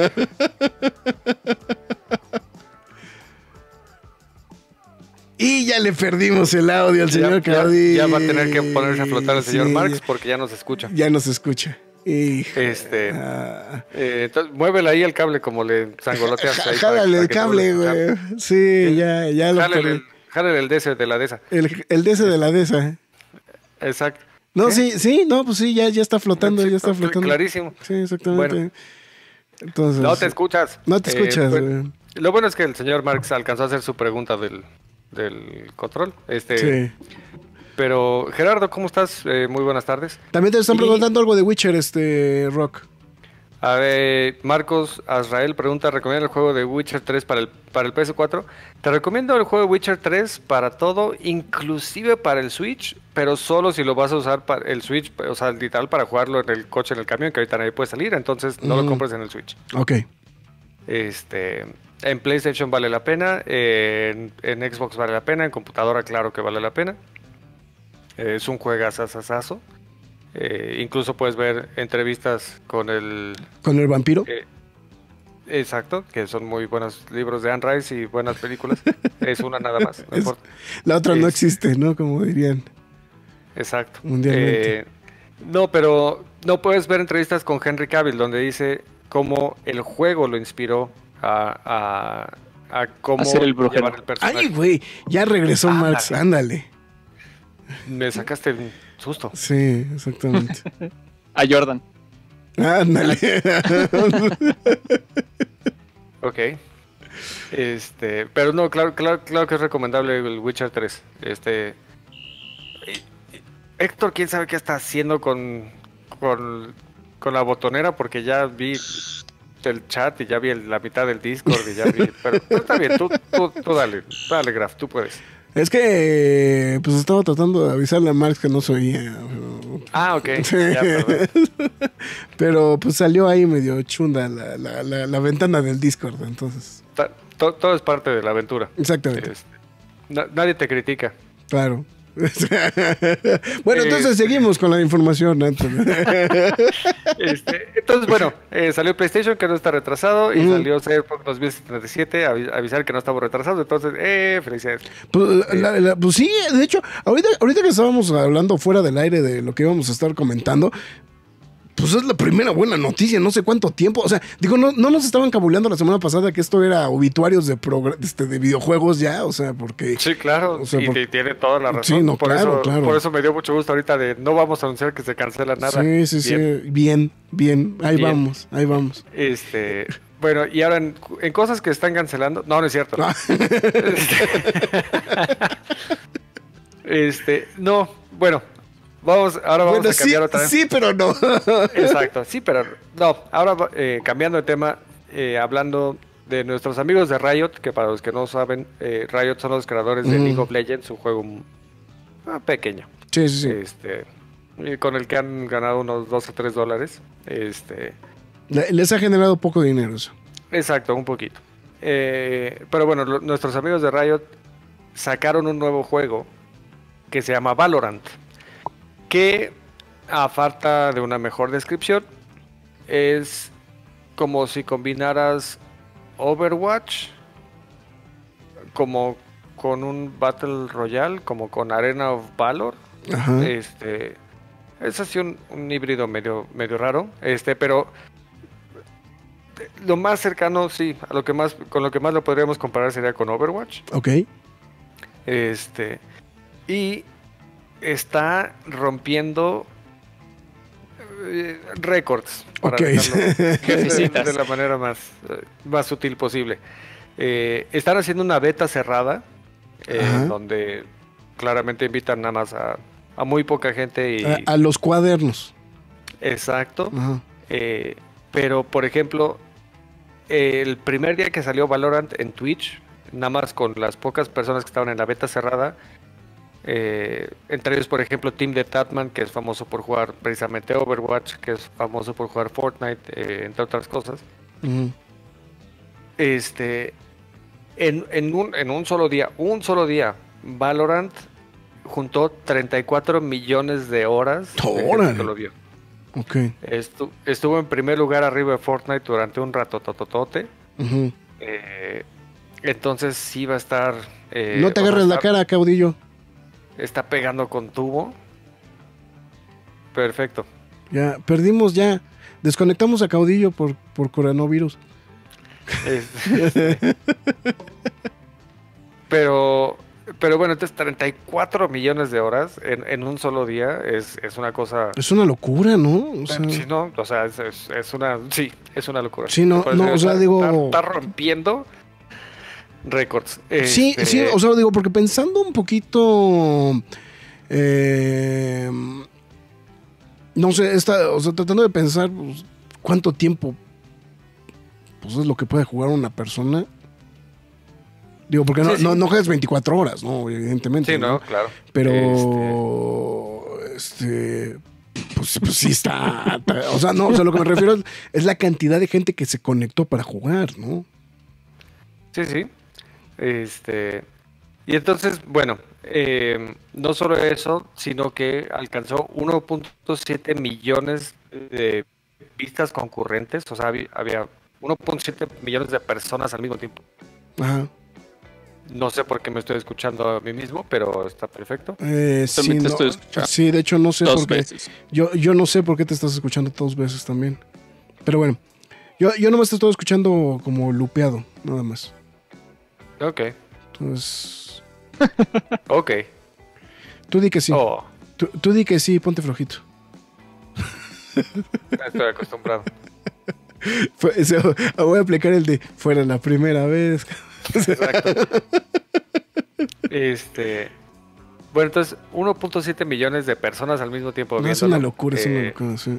Speaker 3: Y ya le perdimos el audio al
Speaker 2: Ya,
Speaker 3: señor
Speaker 2: ya-
Speaker 3: Caudillo.
Speaker 2: ya va a tener que ponerse a flotar el señor
Speaker 3: Sí,
Speaker 2: Marx porque ya no se escucha.
Speaker 3: Ya no se escucha. Y,
Speaker 2: Este,
Speaker 3: ah,
Speaker 2: eh, entonces, muévele ahí el cable como le zangoloteas ahí. para-
Speaker 3: jálale
Speaker 2: para
Speaker 3: el
Speaker 2: que te
Speaker 3: cable,
Speaker 2: vuelva a
Speaker 3: güey.
Speaker 2: escuchar.
Speaker 3: Sí, ya, ya lo
Speaker 2: Jálele
Speaker 3: perdí.
Speaker 2: el, jálele el D S de la D E S A.
Speaker 3: El, el D S de la D E S A.
Speaker 2: Exacto.
Speaker 3: No,
Speaker 2: ¿Qué?
Speaker 3: sí, sí, no, pues sí, ya, ya está flotando,
Speaker 2: Sí,
Speaker 3: ya está
Speaker 2: cl-
Speaker 3: flotando.
Speaker 2: Clarísimo.
Speaker 3: Sí, exactamente.
Speaker 2: Bueno.
Speaker 3: Entonces,
Speaker 2: No te escuchas.
Speaker 3: no te
Speaker 2: Eh,
Speaker 3: escuchas,
Speaker 2: bueno,
Speaker 3: güey.
Speaker 2: lo bueno es que el señor Marx alcanzó a hacer su pregunta del, del control. Este,
Speaker 3: Sí.
Speaker 2: Pero, Gerardo, ¿cómo estás? Eh, muy buenas tardes.
Speaker 3: También te están
Speaker 2: Y-
Speaker 3: preguntando algo de Witcher, este, Rock.
Speaker 2: A ver, Marcos Azrael pregunta, ¿recomienda el juego de Witcher tres para el, para el P S cuatro? Te recomiendo el juego de Witcher tres para todo, inclusive para el Switch, pero solo si lo vas a usar para el Switch, o sea, literal para jugarlo en el coche, en el camión, que ahorita nadie puede salir, entonces no
Speaker 3: Mm.
Speaker 2: lo compres en el Switch.
Speaker 3: Ok.
Speaker 2: Este, en PlayStation vale la pena, en, en Xbox vale la pena, en computadora claro que vale la pena. Eh, es un juegazazazazo. Eh, incluso puedes ver entrevistas con el...
Speaker 3: ¿Con el vampiro?
Speaker 2: eh, exacto, que son muy buenos libros de Anne Rice y buenas películas. Es una nada más, no
Speaker 3: Es-
Speaker 2: importa.
Speaker 3: La otra no
Speaker 2: es-
Speaker 3: existe, ¿no? Como dirían.
Speaker 2: Exacto.
Speaker 3: Mundialmente.
Speaker 2: Eh, no, pero no puedes ver entrevistas con Henry Cavill donde dice cómo el juego lo inspiró a, a, a cómo
Speaker 1: A ser el brujero.
Speaker 2: llevar el personaje.
Speaker 3: Ay, güey, ya regresó
Speaker 2: Ándale.
Speaker 3: Marx, ándale.
Speaker 2: Me sacaste un susto.
Speaker 3: Sí, exactamente.
Speaker 1: A Jordan.
Speaker 3: Ándale.
Speaker 2: Ok. Este, pero no, claro, claro, claro que es recomendable el Witcher tres. Este, y- y- Héctor, quién sabe qué está haciendo con, con, con la botonera, porque ya vi el chat y ya vi el- la mitad del Discord y ya vi. Pero, pero está bien, tú, tú, tú dale, dale, Graf, tú puedes.
Speaker 3: Es que, pues estaba tratando de avisarle a Marx que no se oía. Pero,
Speaker 2: Ah, ok. Ya, perdón.
Speaker 3: pero, pues salió ahí medio chunda la, la, la, la ventana del Discord, entonces.
Speaker 2: Ta- to- todo es parte de la aventura.
Speaker 3: Exactamente,
Speaker 2: Este, na- nadie te critica.
Speaker 3: claro. Bueno,
Speaker 2: Eh,
Speaker 3: entonces seguimos con la información, Anthony.
Speaker 2: Este, entonces, bueno, eh, salió PlayStation que no está retrasado y
Speaker 3: Ujú.
Speaker 2: salió Cyberpunk dos mil setenta y siete a avi- avisar que no estamos retrasados. Entonces, eh, felicidades.
Speaker 3: Pues, la- la- pues sí, de hecho, ahorita, ahorita que estábamos hablando fuera del aire de lo que íbamos a estar comentando, pues es la primera buena noticia, no sé cuánto tiempo. O sea, digo, no, no nos estaban cabuleando la semana pasada que esto era obituarios de, progr- este, de videojuegos ya, o sea, porque...
Speaker 2: Sí, claro,
Speaker 3: O sea,
Speaker 2: y
Speaker 3: por-
Speaker 2: te- tiene toda la razón.
Speaker 3: Sí, no,
Speaker 2: por,
Speaker 3: claro,
Speaker 2: eso,
Speaker 3: claro.
Speaker 2: por eso me dio mucho gusto ahorita de no vamos a anunciar que se cancela nada.
Speaker 3: Sí, sí,
Speaker 2: Bien.
Speaker 3: sí, bien, bien, ahí
Speaker 2: Bien.
Speaker 3: vamos, ahí vamos.
Speaker 2: Este, bueno, y ahora en, en cosas que están cancelando. No, no es cierto.
Speaker 3: Ah,
Speaker 2: Este, no, bueno, vamos, ahora vamos
Speaker 3: bueno,
Speaker 2: a
Speaker 3: sí,
Speaker 2: cambiar otra vez.
Speaker 3: sí, pero no.
Speaker 2: Exacto, sí, pero no. Ahora eh, cambiando de tema, eh, hablando de nuestros amigos de Riot, que para los que no saben, eh, Riot son los creadores de
Speaker 3: Mm.
Speaker 2: League of Legends, un juego mm, ah, pequeño,
Speaker 3: Sí, sí, sí.
Speaker 2: este, y con el que han ganado unos dos o tres dólares. Este,
Speaker 3: Le- Les ha generado poco dinero eso.
Speaker 2: exacto, un poquito. Eh, pero bueno, lo- nuestros amigos de Riot sacaron un nuevo juego que se llama Valorant, que a falta de una mejor descripción es como si combinaras Overwatch, como con un Battle Royale, como con Arena of Valor.
Speaker 3: Ajá.
Speaker 2: Este, es así un, un híbrido medio, medio raro, este, pero lo más cercano, sí, a lo que más, con lo que más lo podríamos comparar sería con Overwatch.
Speaker 3: Ok.
Speaker 2: Este, y está rompiendo eh, récords, para
Speaker 3: Ok.
Speaker 2: dejarlo de,
Speaker 1: Jefecitas.
Speaker 2: de la manera más, eh, más sutil posible. Eh, están haciendo una beta cerrada, eh,
Speaker 3: Ajá.
Speaker 2: donde claramente invitan nada más a, a muy poca gente y...
Speaker 3: A, a los cuadernos.
Speaker 2: Exacto.
Speaker 3: Ajá.
Speaker 2: Eh, pero, por ejemplo, eh, el primer día que salió Valorant en Twitch, nada más con las pocas personas que estaban en la beta cerrada, eh, entre ellos, por ejemplo, Team de Tatman, que es famoso por jugar precisamente Overwatch, que es famoso por jugar Fortnite, eh, entre otras cosas.
Speaker 3: Ujú.
Speaker 2: Este, en, en, un, en un solo día, un solo día, Valorant juntó treinta y cuatro millones de horas de gente
Speaker 3: ¡Órale!
Speaker 2: que lo vio.
Speaker 3: Ok.
Speaker 2: Estu- estuvo en primer lugar arriba de Fortnite durante un rato tototote.
Speaker 3: Ujú.
Speaker 2: Eh, entonces sí va a estar. eh,
Speaker 3: No te
Speaker 2: o sea,
Speaker 3: agarres la
Speaker 2: está,
Speaker 3: cara, caudillo.
Speaker 2: está pegando con tubo. Perfecto.
Speaker 3: Ya, perdimos ya. Desconectamos a caudillo por, por coronavirus.
Speaker 2: Es- pero, pero bueno, entonces treinta y cuatro millones de horas en, en un solo día es, es una cosa.
Speaker 3: Es una locura, ¿no? O sea,
Speaker 2: Sí, no, o sea, es, es- es una, sí, es una locura.
Speaker 3: Sí, no,
Speaker 2: Por eso
Speaker 3: no, o sea,
Speaker 2: está-
Speaker 3: digo-
Speaker 2: está, está rompiendo récords.
Speaker 3: sí,
Speaker 2: Este,
Speaker 3: sí, o sea, digo, porque pensando un poquito. eh, no sé, está, o sea, tratando de pensar pues, cuánto tiempo pues es lo que puede jugar una persona. Digo, porque no,
Speaker 2: Sí, sí.
Speaker 3: no, no juegas veinticuatro horas, ¿no? Evidentemente.
Speaker 2: Sí, no, claro.
Speaker 3: Pero. Este. Pues, pues sí está. O sea, no, o sea, lo que me refiero es, es la cantidad de gente que se conectó para jugar, ¿no?
Speaker 2: Sí, sí. Este. Y entonces, bueno, eh, no solo eso, sino que alcanzó uno punto siete millones de vistas concurrentes. O sea, había- había uno punto siete millones de personas al mismo tiempo.
Speaker 3: Ajá.
Speaker 2: No sé por qué me estoy escuchando a mí mismo, pero está perfecto.
Speaker 3: Eh, sí,
Speaker 1: También te
Speaker 3: no,
Speaker 1: estoy escuchando.
Speaker 3: sí, de hecho no sé
Speaker 1: Dos
Speaker 3: por qué.
Speaker 1: veces.
Speaker 3: Yo, yo no sé por qué te estás escuchando dos veces también. Pero bueno, yo, yo nomás te estoy escuchando como lupeado, nada más.
Speaker 2: Ok,
Speaker 3: Entonces,
Speaker 2: ok.
Speaker 3: tú di que sí.
Speaker 2: Oh,
Speaker 3: Tú, tú di que sí, ponte flojito.
Speaker 2: estoy acostumbrado.
Speaker 3: Fue- se- voy a aplicar el de fuera la primera vez.
Speaker 2: Exacto. Este. Bueno, entonces, uno punto siete millones de personas al mismo tiempo
Speaker 3: No, es
Speaker 2: viéndolo.
Speaker 3: una locura, es una
Speaker 2: Eh,
Speaker 3: locura, sí.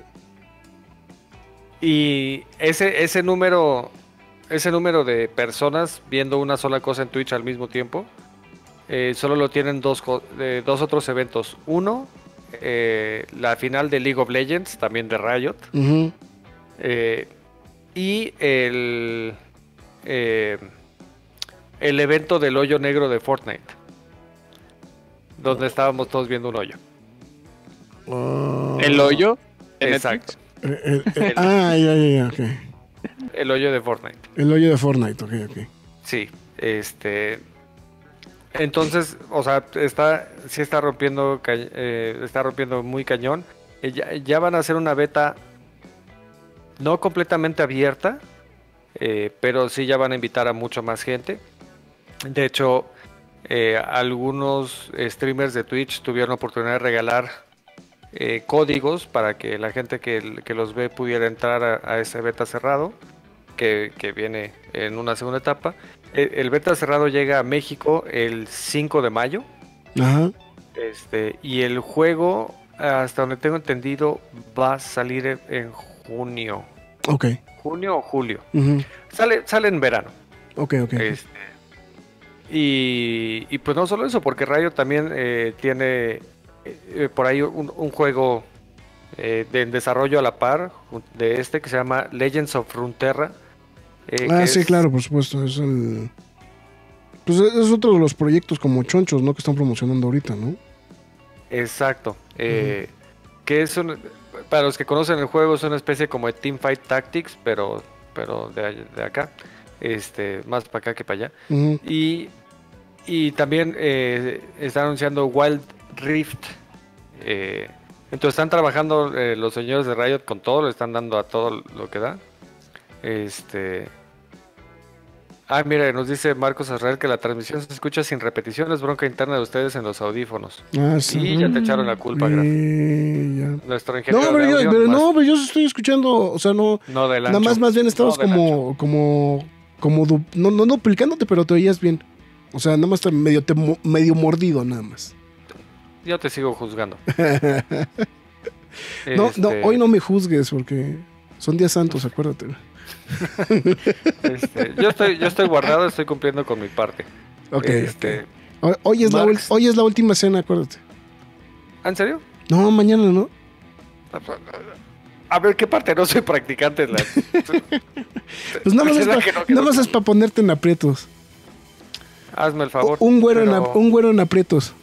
Speaker 2: Y ese, ese número. Ese número de personas viendo una sola cosa en Twitch al mismo tiempo. eh, solo lo tienen dos, co- eh, dos otros eventos. Uno, eh, la final de League of Legends, también de Riot.
Speaker 3: Ujú.
Speaker 2: eh, y el. eh, el evento del hoyo negro de Fortnite. Donde estábamos todos viendo un hoyo.
Speaker 3: Ah,
Speaker 1: El hoyo. en
Speaker 2: Exacto.
Speaker 1: Netflix.
Speaker 3: eh, eh, eh, ah, ya, ya, ya, ok.
Speaker 2: El hoyo de Fortnite.
Speaker 3: El hoyo de Fortnite, ok, ok.
Speaker 2: Sí. Este. Entonces, o sea, está. Sí está rompiendo. ca- eh, está rompiendo muy cañón. Eh, ya, ya van a hacer una beta. No completamente abierta. eh, pero sí ya van a invitar a mucha más gente. De hecho, eh, algunos streamers de Twitch tuvieron la oportunidad de regalar eh, códigos para que la gente que, que los ve pudiera entrar a, a ese beta cerrado, que, que viene en una segunda etapa. El, el beta cerrado llega a México el cinco de mayo.
Speaker 3: Ajá.
Speaker 2: Este, y el juego, hasta donde tengo entendido, va a salir en, en junio.
Speaker 3: Ok.
Speaker 2: ¿Junio o julio?
Speaker 3: Ujú.
Speaker 2: Sale, sale en verano.
Speaker 3: Ok, ok.
Speaker 2: Este, y, y pues no solo eso, porque Riot también eh, tiene eh, por ahí un, un juego eh, de en desarrollo a la par de este que se llama Legends of Runeterra. eh,
Speaker 3: Ah,
Speaker 2: que
Speaker 3: sí,
Speaker 2: es-
Speaker 3: claro, por supuesto. Es el. Pues es otro de los proyectos como chonchos, ¿no? Que están promocionando ahorita, ¿no?
Speaker 2: Exacto. eh, Que es un, para los que conocen el juego, es una especie como de Teamfight Tactics, pero, pero de, de acá. este, más para acá que para allá.
Speaker 3: Ujú.
Speaker 2: Y, y también eh, están anunciando Wild Rift. Eh, entonces están trabajando eh, los señores de Riot con todo, le están dando a todo lo que da. Este... Ah, mira, nos dice Marcos Israel que la transmisión se escucha sin repeticiones, bronca interna de ustedes en los audífonos.
Speaker 3: Ah, sí.
Speaker 2: Y ya te echaron la culpa, Graf.
Speaker 3: Eh, ya.
Speaker 2: Nuestro ingeniero
Speaker 3: No, pero,
Speaker 2: de
Speaker 3: yo,
Speaker 2: audio
Speaker 3: pero
Speaker 2: nomás
Speaker 3: no, pero yo estoy escuchando, o sea, no,
Speaker 2: no del
Speaker 3: nada
Speaker 2: ancho.
Speaker 3: más, más bien estabas
Speaker 2: No del
Speaker 3: como, como, como, du- no, no duplicándote, pero te oías bien. O sea, nada más te- medio, te mo- medio mordido, nada más.
Speaker 2: Yo te sigo juzgando.
Speaker 3: No, no,
Speaker 2: Este,
Speaker 3: hoy no me juzgues porque son días santos, acuérdate.
Speaker 2: este, yo estoy, yo estoy guardado, estoy cumpliendo con mi parte.
Speaker 3: Ok,
Speaker 2: Este,
Speaker 3: ok. Hoy, hoy es la,
Speaker 2: Marx.
Speaker 3: ul- hoy es la última cena, acuérdate.
Speaker 2: ¿En serio?
Speaker 3: No, mañana no.
Speaker 2: A ver, ¿qué parte? No soy practicante. La...
Speaker 3: Pues nada más es,
Speaker 2: ¿Verdad
Speaker 3: pa-
Speaker 2: que no, que
Speaker 3: nada
Speaker 2: no?
Speaker 3: más es para ponerte en aprietos.
Speaker 2: Hazme el favor.
Speaker 3: Un güero, en,
Speaker 2: pero,
Speaker 3: ap- un güero en aprietos.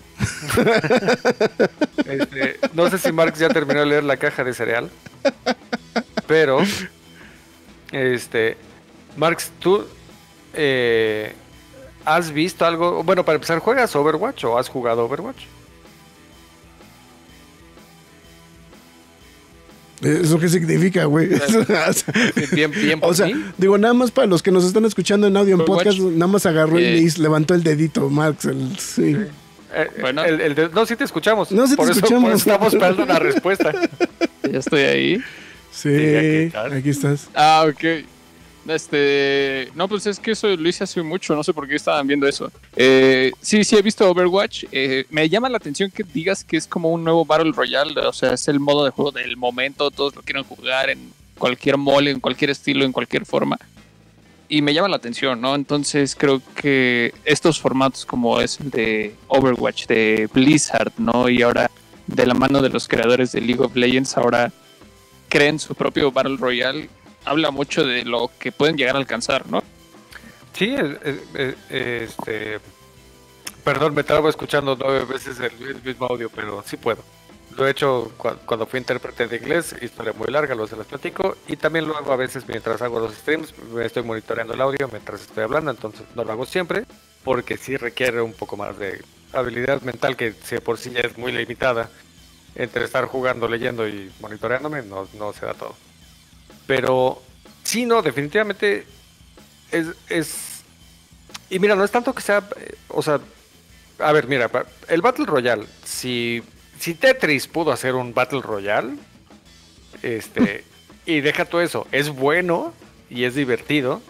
Speaker 2: este, no sé si Marx ya terminó de leer la caja de cereal. Pero, este, Marx, tú eh, has visto algo. Bueno, para empezar, ¿juegas Overwatch o has jugado Overwatch?
Speaker 3: ¿Eso qué significa, güey?
Speaker 2: Bien, bien por
Speaker 3: O sea,
Speaker 2: ti.
Speaker 3: digo, nada más para los que nos están escuchando en audio en
Speaker 1: Overwatch,
Speaker 3: podcast, nada más agarró y
Speaker 1: eh,
Speaker 3: le hizo- levantó el dedito, Max. El, sí.
Speaker 2: Eh,
Speaker 1: Bueno.
Speaker 2: el- el de- no, sí te escuchamos.
Speaker 3: No, sí te
Speaker 2: por eso,
Speaker 3: escuchamos.
Speaker 2: por eso estamos esperando una respuesta.
Speaker 1: Ya estoy ahí.
Speaker 3: Sí,
Speaker 2: Sí, aquí estás.
Speaker 3: aquí estás.
Speaker 1: Ah, ok. Este, no, pues es que eso lo hice hace mucho, no sé por qué estaban viendo eso. Eh, sí, sí he visto Overwatch. Eh, me llama la atención que digas que es como un nuevo Battle Royale, o sea, es el modo de juego del momento, todos lo quieren jugar en cualquier mole, en cualquier estilo, en cualquier forma. Y me llama la atención, ¿no? Entonces creo que estos formatos como es el de Overwatch, de Blizzard, ¿no? Y ahora de la mano de los creadores de League of Legends, ahora creen su propio Battle Royale. Habla mucho de lo que pueden llegar a alcanzar, ¿no?
Speaker 2: Sí, eh, eh, eh, este. Perdón, me estaba escuchando nueve veces el, el mismo audio, pero sí puedo. Lo he hecho cua- cuando fui intérprete de inglés, historia muy larga, lo se las platico. Y también lo hago a veces mientras hago los streams, me estoy monitoreando el audio mientras estoy hablando, entonces no lo hago siempre, porque sí requiere un poco más de habilidad mental, que si de por sí ya es muy limitada. Entre estar jugando, leyendo y monitoreándome, no, no se da todo. Pero sí, no, definitivamente es, es... Y mira, no es tanto que sea... eh, O sea, a ver, mira, pa- el Battle Royale, si, si Tetris pudo hacer un Battle Royale, este, y deja todo eso, es bueno y es divertido,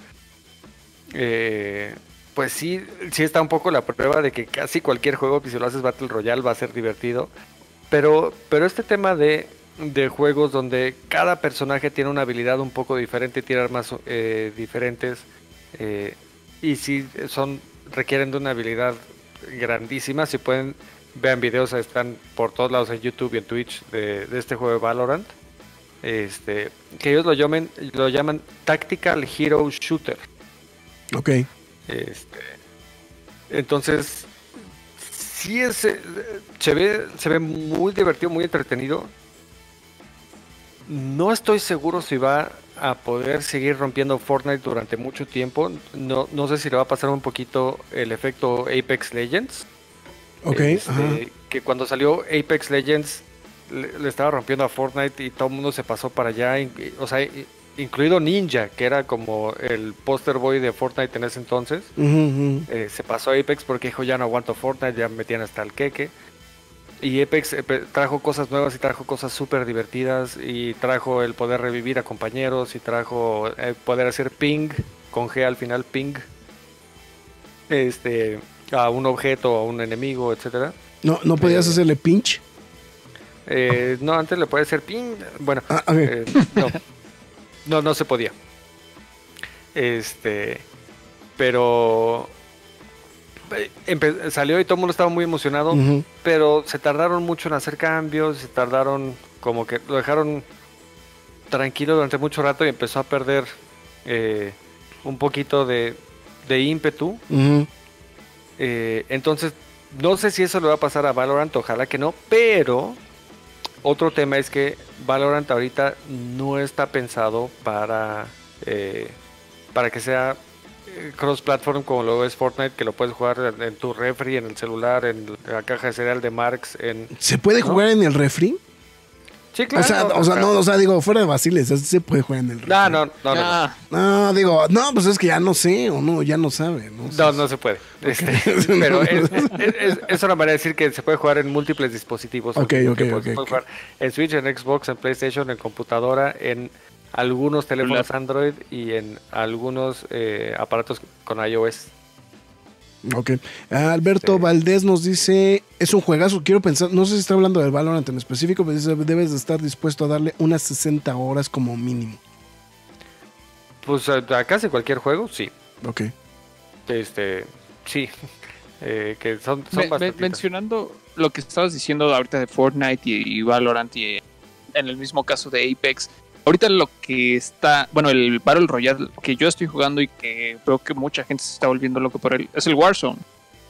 Speaker 2: eh, pues sí, sí está un poco la prueba de que casi cualquier juego que si lo haces Battle Royale va a ser divertido. Pero, pero este tema de, de juegos donde cada personaje tiene una habilidad un poco diferente, tiene armas eh, diferentes, eh, y si son, requieren de una habilidad grandísima, si pueden, vean videos, están por todos lados en YouTube y en Twitch de, de este juego de Valorant, este, que ellos lo llaman, lo llaman Tactical Hero Shooter.
Speaker 3: Ok.
Speaker 2: Este, entonces, sí es, eh, se ve, se ve muy divertido, muy entretenido. No estoy seguro si va a poder seguir rompiendo Fortnite durante mucho tiempo. No, no sé si le va a pasar un poquito el efecto Apex Legends.
Speaker 3: Ok.
Speaker 2: Este,
Speaker 3: Ajá.
Speaker 2: que cuando salió Apex Legends le, le estaba rompiendo a Fortnite y todo el mundo se pasó para allá. in- O sea, i- incluido Ninja, que era como el poster boy de Fortnite en ese entonces.
Speaker 3: Ujú, ujú.
Speaker 2: Eh, se pasó a Apex porque dijo ya no aguanto Fortnite, ya me metían hasta el queque. Y Apex eh, pe- trajo cosas nuevas y trajo cosas súper divertidas y trajo el poder revivir a compañeros y trajo el poder hacer ping, con G al final, ping, este, a un objeto, a un enemigo, etcétera.
Speaker 3: No, no podías
Speaker 2: Eh,
Speaker 3: hacerle pinch.
Speaker 2: Eh, no, antes le puede hacer ping, bueno,
Speaker 3: Ah, ok.
Speaker 2: eh, no, no, no se podía. Este, pero eh, empe- salió y todo el mundo estaba muy emocionado,
Speaker 3: Ujú.
Speaker 2: pero se tardaron mucho en hacer cambios, se tardaron como que lo dejaron tranquilo durante mucho rato y empezó a perder eh, un poquito de, de ímpetu.
Speaker 3: Ujú.
Speaker 2: Eh, entonces, no sé si eso le va a pasar a Valorant, ojalá que no, pero otro tema es que Valorant ahorita no está pensado para, eh, para que sea cross-platform como lo es Fortnite, que lo puedes jugar en, en tu refri, en el celular, en la caja de cereal de Marx. En,
Speaker 3: ¿Se puede
Speaker 2: ¿no?
Speaker 3: jugar en el refri?
Speaker 2: Sí, claro.
Speaker 3: O sea, o sea, no, o sea, digo, fuera de vaciles, se puede jugar en el refri.
Speaker 2: No, no, no, no, no.
Speaker 1: Ah,
Speaker 3: No, digo, no, pues es que ya no sé, o no, ya no sabe, ¿no?
Speaker 2: No, no se puede. Este, pero es, es, es, es una manera de decir que se puede jugar en múltiples dispositivos.
Speaker 3: Ok,
Speaker 2: al mismo
Speaker 3: ok,
Speaker 2: tiempo.
Speaker 3: ok,
Speaker 2: Se puede
Speaker 3: ok.
Speaker 2: jugar en Switch, en Xbox, en PlayStation, en computadora, en algunos teléfonos Android y en algunos eh, aparatos con iOS.
Speaker 3: Ok. Ah, Alberto
Speaker 2: Sí.
Speaker 3: Valdés nos dice, es un juegazo, quiero pensar, no sé si está hablando del Valorant en específico, pero dice, debes de estar dispuesto a darle unas sesenta horas como mínimo.
Speaker 2: Pues a, a casi cualquier juego, sí.
Speaker 3: Ok.
Speaker 2: Este, sí. Eh, que son, son
Speaker 1: me- me-
Speaker 2: bastantitas.
Speaker 1: mencionando lo que estabas diciendo ahorita de Fortnite y, y Valorant y en el mismo caso de Apex, ahorita lo que está, bueno, el Battle Royale que yo estoy jugando y que veo que mucha gente se está volviendo loco por él, es el Warzone.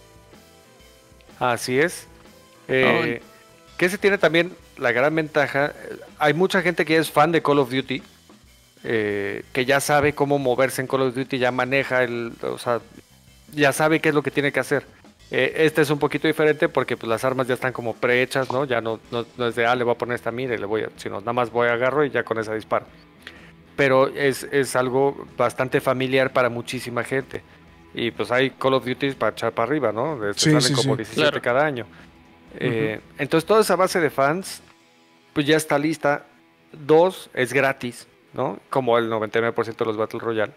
Speaker 2: Así es. Eh, que se tiene también la gran ventaja. eh, Hay mucha gente que es fan de Call of Duty, eh, que ya sabe cómo moverse en Call of Duty, ya maneja el, o sea, ya sabe qué es lo que tiene que hacer. Eh, este es un poquito diferente porque pues, las armas ya están como prehechas, ¿no? Ya no, no, no es de, ah, le voy a poner esta mira y le voy a, sino nada más voy a agarro y ya con esa disparo. Pero es, es algo bastante familiar para muchísima gente. Y pues hay Call of Duty para echar para arriba, ¿no? Este,
Speaker 3: Sí,
Speaker 2: salen
Speaker 3: sí,
Speaker 2: como
Speaker 3: sí.
Speaker 2: diecisiete
Speaker 1: Claro.
Speaker 2: cada año. Eh, entonces toda esa base de fans pues ya está lista. Dos, es gratis, ¿no? Como el noventa y nueve por ciento de los Battle Royale.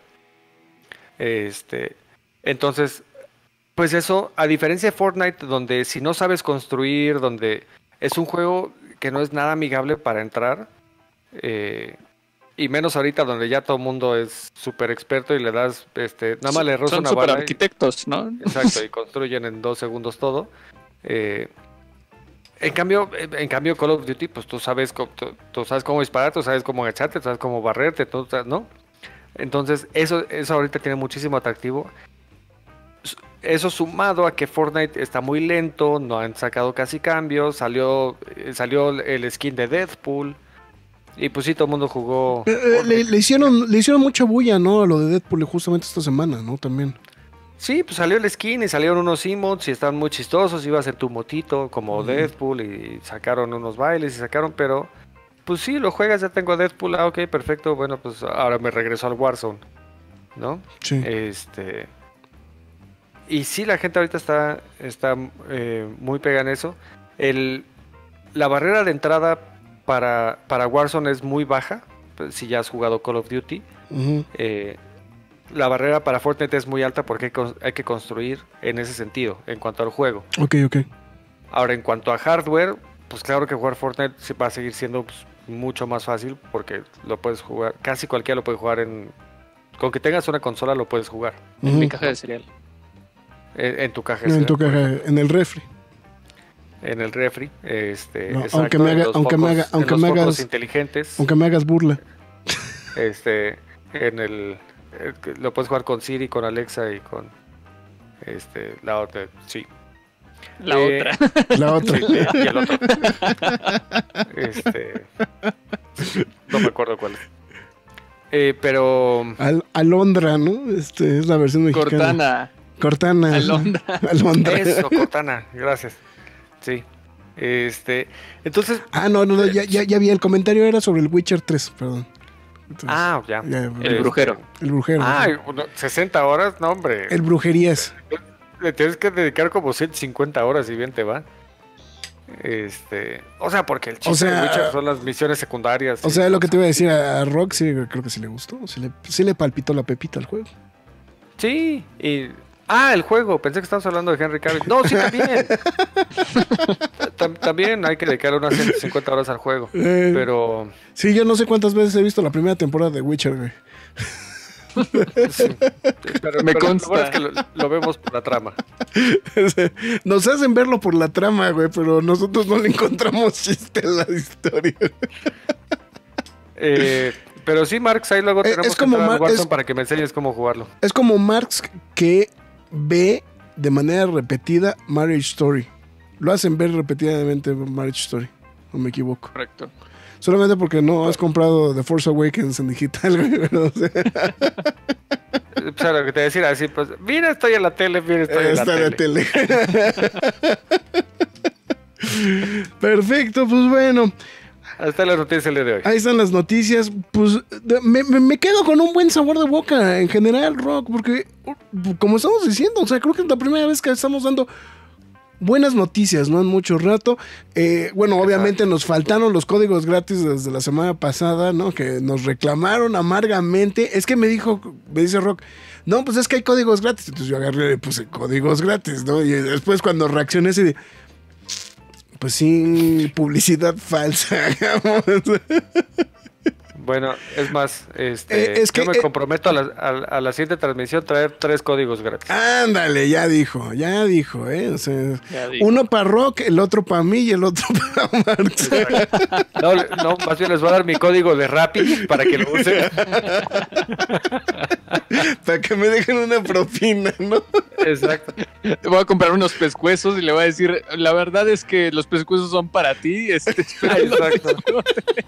Speaker 2: Este, entonces, pues eso, a diferencia de Fortnite, donde si no sabes construir, donde es un juego que no es nada amigable para entrar, eh, y menos ahorita donde ya todo el mundo es súper experto y le das, este, nada más le rozas
Speaker 1: Son
Speaker 2: una
Speaker 1: super
Speaker 2: bala. y-
Speaker 1: arquitectos, ¿no?
Speaker 2: Exacto, y construyen en dos segundos todo. Eh, en cambio, en cambio Call of Duty, pues tú sabes, co- tú, tú sabes cómo disparar, tú sabes cómo agacharte, tú sabes cómo barrerte, tú sabes, ¿no? Entonces, eso, eso ahorita tiene muchísimo atractivo. S- Eso sumado a que Fortnite está muy lento, no han sacado casi cambios, salió, eh, salió el skin de Deadpool, y pues sí, todo el mundo jugó.
Speaker 3: Eh, eh, le, le hicieron, le hicieron mucha bulla, ¿no? A lo de Deadpool justamente esta semana, ¿no? También.
Speaker 2: Sí, pues salió el skin y salieron unos emotes y estaban muy chistosos, ibas en tu motito como
Speaker 3: Ujú.
Speaker 2: Deadpool y sacaron unos bailes y sacaron, pero pues sí, lo juegas, ya tengo a Deadpool, ah, ok, perfecto, bueno, pues ahora me regreso al Warzone, ¿no?
Speaker 3: Sí.
Speaker 2: Este... Y sí, la gente ahorita está, está eh, muy pegada en eso. El, la barrera de entrada para, para Warzone es muy baja, pues, si ya has jugado Call of Duty.
Speaker 3: Ujú.
Speaker 2: Eh, la barrera para Fortnite es muy alta porque hay, cons- hay que construir en ese sentido, en cuanto al juego.
Speaker 3: Ok, ok.
Speaker 2: Ahora, en cuanto a hardware, pues claro que jugar Fortnite sí va a seguir siendo pues, mucho más fácil porque lo puedes jugar, casi cualquiera lo puede jugar en... Con que tengas una consola lo puedes jugar
Speaker 1: En
Speaker 3: Ujú.
Speaker 1: mi caja de cereal.
Speaker 2: en, en tu caja.
Speaker 3: En tu
Speaker 2: por
Speaker 3: caja,
Speaker 2: ejemplo,
Speaker 3: en el refri.
Speaker 2: en el refri. Este,
Speaker 3: No,
Speaker 2: exacto,
Speaker 3: aunque me
Speaker 2: en
Speaker 3: haga-
Speaker 2: los
Speaker 3: aunque me
Speaker 2: focos-
Speaker 3: haga-
Speaker 2: en
Speaker 3: aunque
Speaker 2: los
Speaker 3: me
Speaker 2: focos
Speaker 3: hagas-
Speaker 2: inteligentes.
Speaker 3: Aunque me hagas burla.
Speaker 2: Este, en el... eh, que lo puedes jugar con Siri, con Alexa y con... Este, la otra, sí.
Speaker 1: La
Speaker 2: Eh,
Speaker 1: otra.
Speaker 3: La otra.
Speaker 2: Sí, y el otro. Este. No me acuerdo cuál es. Eh, pero.
Speaker 3: Al- Alondra, ¿no? Este es la versión mexicana.
Speaker 1: Cortana.
Speaker 3: Cortana.
Speaker 1: Alondra.
Speaker 3: Alondra.
Speaker 2: Eso, Cortana, gracias. Sí. Este. Entonces.
Speaker 3: Ah, no, no, no, ya, ya, ya vi. El comentario era sobre el Witcher tres, perdón. Entonces,
Speaker 2: Ah, ya.
Speaker 3: ya,
Speaker 1: El
Speaker 2: Este,
Speaker 1: brujero.
Speaker 3: el brujero.
Speaker 2: Ah, uno- sesenta horas, no, hombre.
Speaker 3: El brujerías.
Speaker 2: Le tienes que dedicar como ciento cincuenta horas y bien te va. Este. O sea, porque el chiste
Speaker 3: O sea,
Speaker 2: de Witcher son las misiones secundarias.
Speaker 3: O
Speaker 2: y
Speaker 3: sea, lo que te iba a
Speaker 2: cosas.
Speaker 3: decir a, a Rock, sí, creo que sí le gustó. Sí le, sí le palpitó la pepita al juego.
Speaker 2: Sí, y... Ah, el juego, pensé que estábamos hablando de Henry Cavill. No, sí, también. Tam- también hay que dedicar unas ciento cincuenta horas al juego.
Speaker 3: Eh,
Speaker 2: Pero...
Speaker 3: Sí, yo no sé cuántas veces he visto la primera temporada de Witcher, güey.
Speaker 2: sí, pero
Speaker 1: Me
Speaker 2: pero
Speaker 1: consta.
Speaker 2: Lo bueno es que lo, lo vemos por la trama.
Speaker 3: Nos hacen verlo por la trama, güey, pero nosotros no le encontramos chiste a la historia.
Speaker 2: Eh, pero sí, Marx, ahí luego
Speaker 3: Eh,
Speaker 2: tenemos
Speaker 3: es
Speaker 2: que
Speaker 3: como
Speaker 2: entrar al
Speaker 3: Mar-
Speaker 2: Warzone
Speaker 3: es-
Speaker 2: para que me enseñes cómo jugarlo.
Speaker 3: Es como Marx que ve de manera repetida Marriage Story. Lo hacen ver repetidamente Marriage Story. No me equivoco.
Speaker 1: Correcto.
Speaker 3: Solamente porque no has comprado The Force Awakens en digital, güey. pero, o sea,
Speaker 2: Pues a lo que te decía así, pues, mira, estoy en la tele, mira, estoy en
Speaker 3: Está
Speaker 2: la
Speaker 3: la
Speaker 2: tele.
Speaker 3: tele. Perfecto, pues bueno.
Speaker 2: Ahí está la noticia el día de hoy.
Speaker 3: Ahí están las noticias. Pues de- me, me- me quedo con un buen sabor de boca en general, Rock, porque uh, como estamos diciendo, o sea, creo que es la primera vez que estamos dando buenas noticias, ¿no? En mucho rato. Eh, bueno, obviamente nos faltaron los códigos gratis desde la semana pasada, ¿no? Que nos reclamaron amargamente. Es que me dijo, me dice Rock, no, pues es que hay códigos gratis. Entonces yo agarré y puse códigos gratis, ¿no? Y después cuando reaccioné así de, pues sí, publicidad falsa.
Speaker 2: Bueno, es más, este,
Speaker 3: Eh, es que,
Speaker 2: yo me
Speaker 3: eh,
Speaker 2: comprometo a la, a, a la siguiente transmisión traer tres códigos gratis.
Speaker 3: Ándale, ya dijo, ya dijo, ¿eh? O sea,
Speaker 1: Ya dijo.
Speaker 3: uno para Rock, el otro para mí y el otro para Marx.
Speaker 2: No, le- no, más bien les voy a dar mi código de Rappi para que lo usen.
Speaker 3: Para que me dejen una propina, ¿no?
Speaker 2: Exacto.
Speaker 1: Te voy a comprar unos pescuezos y le voy a decir, la verdad es que los pescuezos son para ti. Este, espero los
Speaker 2: Exacto.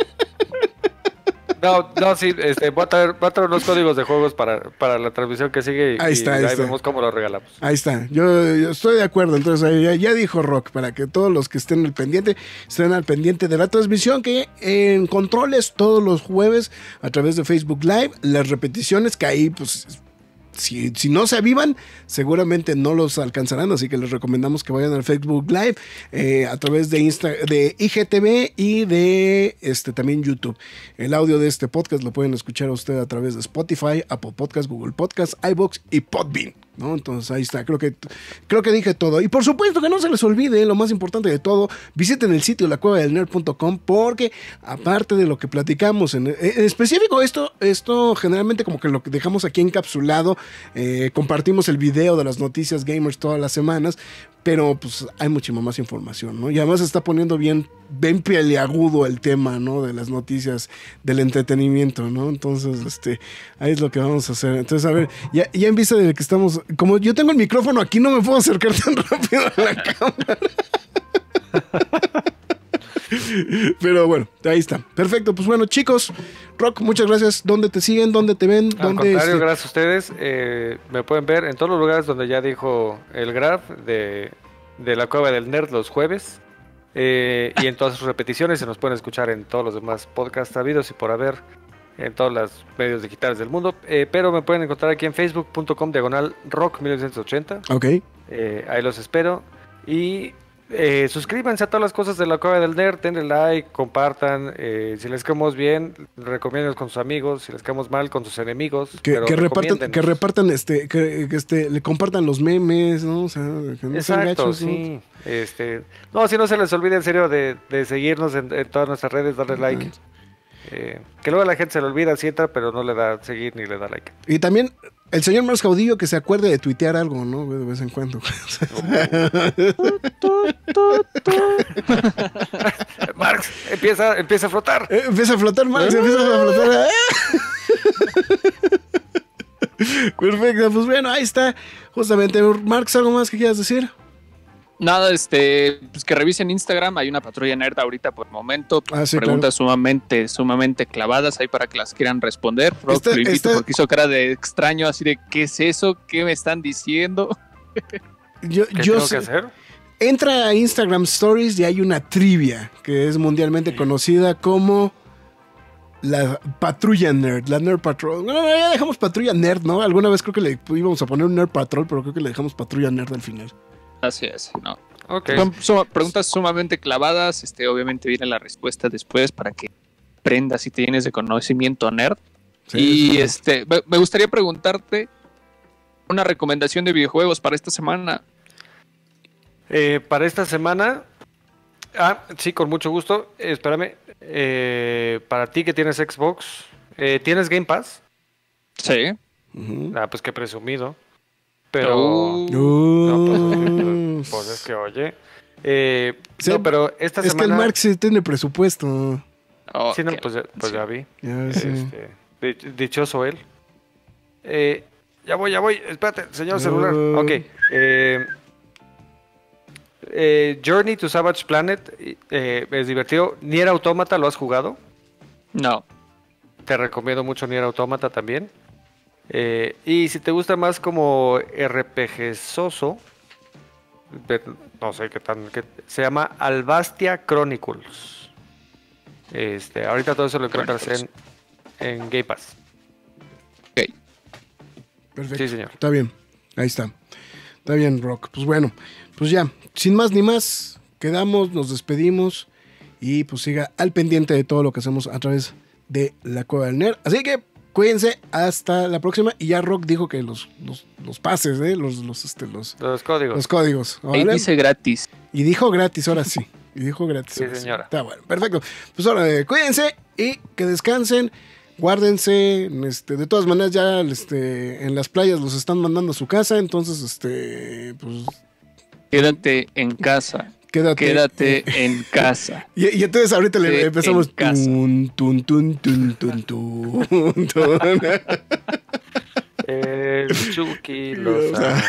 Speaker 2: No, no, sí, este, voy a traer, voy a traer unos códigos de juegos para, para la transmisión que sigue y
Speaker 3: Ahí está,
Speaker 2: y
Speaker 3: ahí
Speaker 2: ahí
Speaker 3: está.
Speaker 2: vemos cómo lo regalamos.
Speaker 3: Ahí está, yo, yo estoy de acuerdo. Entonces, ahí ya, ya dijo Rock, para que todos los que estén al pendiente estén al pendiente de la transmisión que en controles todos los jueves a través de Facebook Live, las repeticiones que ahí, pues, si, si no se avivan, seguramente no los alcanzarán, así que les recomendamos que vayan al Facebook Live eh, a través de Insta, de I G T V y de este también YouTube. El audio de este podcast lo pueden escuchar a usted a través de Spotify, Apple Podcast, Google Podcast, iVoox y Podbean, ¿no? Entonces ahí está, creo que creo que dije todo. Y por supuesto que no se les olvide, lo más importante de todo, visiten el sitio la cueva del nerd punto com, porque aparte de lo que platicamos en, en específico, esto, esto generalmente como que lo que dejamos aquí encapsulado, eh, compartimos el video de las noticias gamers todas las semanas, pero pues hay muchísima más información, ¿no? Y además se está poniendo bien, bien peliagudo el tema, ¿no? De las noticias del entretenimiento, ¿no? Entonces, este, ahí es lo que vamos a hacer. Entonces, a ver, ya, ya en vista de que estamos, como yo tengo el micrófono aquí, no me puedo acercar tan rápido a la cámara. Pero bueno, ahí está. Perfecto, pues bueno, chicos, Rock, muchas gracias. ¿Dónde te siguen? ¿Dónde te ven?
Speaker 2: Al
Speaker 3: ¿Dónde,
Speaker 2: contrario,
Speaker 3: este?
Speaker 2: gracias a ustedes. Eh, me pueden ver en todos los lugares donde ya dijo el Graf de, de la Cueva del Nerd los jueves. Eh, y en todas sus repeticiones se nos pueden escuchar en todos los demás podcasts habidos y por haber en todos los medios digitales del mundo. Eh, pero me pueden encontrar aquí en facebook punto com diagonal rock mil novecientos ochenta.
Speaker 3: Ok.
Speaker 2: Eh, ahí los espero. Y eh, suscríbanse a todas las cosas de la Cueva del Nerd, denle like, compartan. Eh, si les caemos bien, recomienden con sus amigos. Si les caemos mal, con sus enemigos.
Speaker 3: Que,
Speaker 2: pero
Speaker 3: que repartan,
Speaker 2: recomiéndennos.
Speaker 3: que repartan, este, que, que este, le compartan los memes, ¿no? O sea, que no sean
Speaker 2: Exacto,
Speaker 3: gachos, ¿no?
Speaker 2: sí. Este, no, si no se les olvide en serio de, de seguirnos en, en todas nuestras redes, darle like. Eh, que luego la gente se le olvida si entra, pero no le da seguir ni le da like.
Speaker 3: Y también el señor Marx Caudillo que se acuerde de tuitear algo, ¿no? De vez en cuando.
Speaker 2: Marx, empieza, empieza a flotar.
Speaker 3: Eh, empieza a flotar, Marx, empieza a flotar. Perfecto, pues bueno, ahí está. Justamente, Marx, ¿algo más que quieras decir?
Speaker 1: Nada, este, pues que revisen Instagram, hay una patrulla nerd ahorita por el momento,
Speaker 3: Ah, sí,
Speaker 1: preguntas sumamente, sumamente clavadas ahí para que las quieran responder. Rock,
Speaker 3: Está-
Speaker 1: lo invito
Speaker 3: está-
Speaker 1: porque hizo cara de extraño, así de ¿qué es eso? ¿Qué me están diciendo?
Speaker 3: Yo,
Speaker 2: ¿Qué
Speaker 3: yo
Speaker 2: tengo
Speaker 3: sé-
Speaker 2: que hacer?
Speaker 3: entra a Instagram Stories y hay una trivia que es mundialmente conocida como la Patrulla Nerd, la Nerd Patrol. No, no, ya dejamos Patrulla Nerd, ¿no? Alguna vez creo que le íbamos a poner un Nerd Patrol, pero creo que le dejamos Patrulla Nerd al final.
Speaker 1: Así es, ¿no?
Speaker 2: Ok.
Speaker 1: Son suma- preguntas sumamente clavadas, este, obviamente viene la respuesta después para que aprendas y te llenes de conocimiento nerd.
Speaker 3: Sí,
Speaker 1: y
Speaker 3: sí.
Speaker 1: este, me me gustaría preguntarte una recomendación de videojuegos para esta semana.
Speaker 2: Eh, para esta semana. Ah, sí, con mucho gusto. Eh, espérame. Eh, para ti que tienes Xbox, eh, ¿tienes Game Pass?
Speaker 1: Sí.
Speaker 3: Ujú.
Speaker 2: Ah, pues qué presumido. Pero.
Speaker 1: Uh,
Speaker 2: No, pues,
Speaker 3: Uh,
Speaker 2: pues, pues es que oye. Eh,
Speaker 3: Sí,
Speaker 2: no, pero esta
Speaker 3: es que el
Speaker 2: semana.
Speaker 3: Marx sí tiene presupuesto.
Speaker 1: oh,
Speaker 2: Sí, no,
Speaker 1: qué-
Speaker 2: pues, ya- pues ya vi.
Speaker 3: Ya, sí.
Speaker 2: Este, dich- dichoso él. Eh, ya voy, ya voy. Espérate, señor
Speaker 3: Uh.
Speaker 2: celular. Ok. Eh, eh, Journey to Savage Planet eh, es divertido. Nier Automata, ¿lo has jugado?
Speaker 1: No.
Speaker 2: Te recomiendo mucho Nier Automata también. Eh, y si te gusta más como R P G soso, no sé qué tan, qué, se llama Albastia Chronicles. Este, ahorita todo eso lo encuentras en, en Game Pass.
Speaker 1: Ok.
Speaker 3: Perfecto.
Speaker 2: Sí, señor.
Speaker 3: Está bien. Ahí está. Está bien, Rock. Pues bueno, pues ya, sin más ni más, quedamos, nos despedimos y pues siga al pendiente de todo lo que hacemos a través de la Cueva del Nerd. Así que cuídense hasta la próxima. Y ya Rock dijo que los, los, los pases, ¿eh? los, los, este, los,
Speaker 2: Los códigos.
Speaker 3: los códigos.
Speaker 1: Ahí
Speaker 3: ¿vale?
Speaker 1: dice gratis.
Speaker 3: Y dijo gratis, ahora sí. Y dijo gratis.
Speaker 2: Sí,
Speaker 3: ahora
Speaker 2: señora.
Speaker 3: Está bueno, perfecto. Pues ahora, eh, cuídense y que descansen. Guárdense, este, de todas maneras ya este, en las playas los están mandando a su casa, entonces este, pues
Speaker 1: Quédate en casa.
Speaker 3: quédate.
Speaker 1: Quédate en casa.
Speaker 3: Y, y entonces ahorita le
Speaker 1: Sí,
Speaker 3: empezamos
Speaker 1: en casa.
Speaker 3: tun, tun, tun, tun, tun, tun, tun.
Speaker 2: El Chucky Lozano.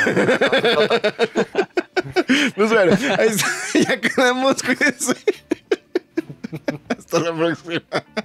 Speaker 3: Pues bueno, ahí está, ya quedamos, cuídense. Hasta la próxima.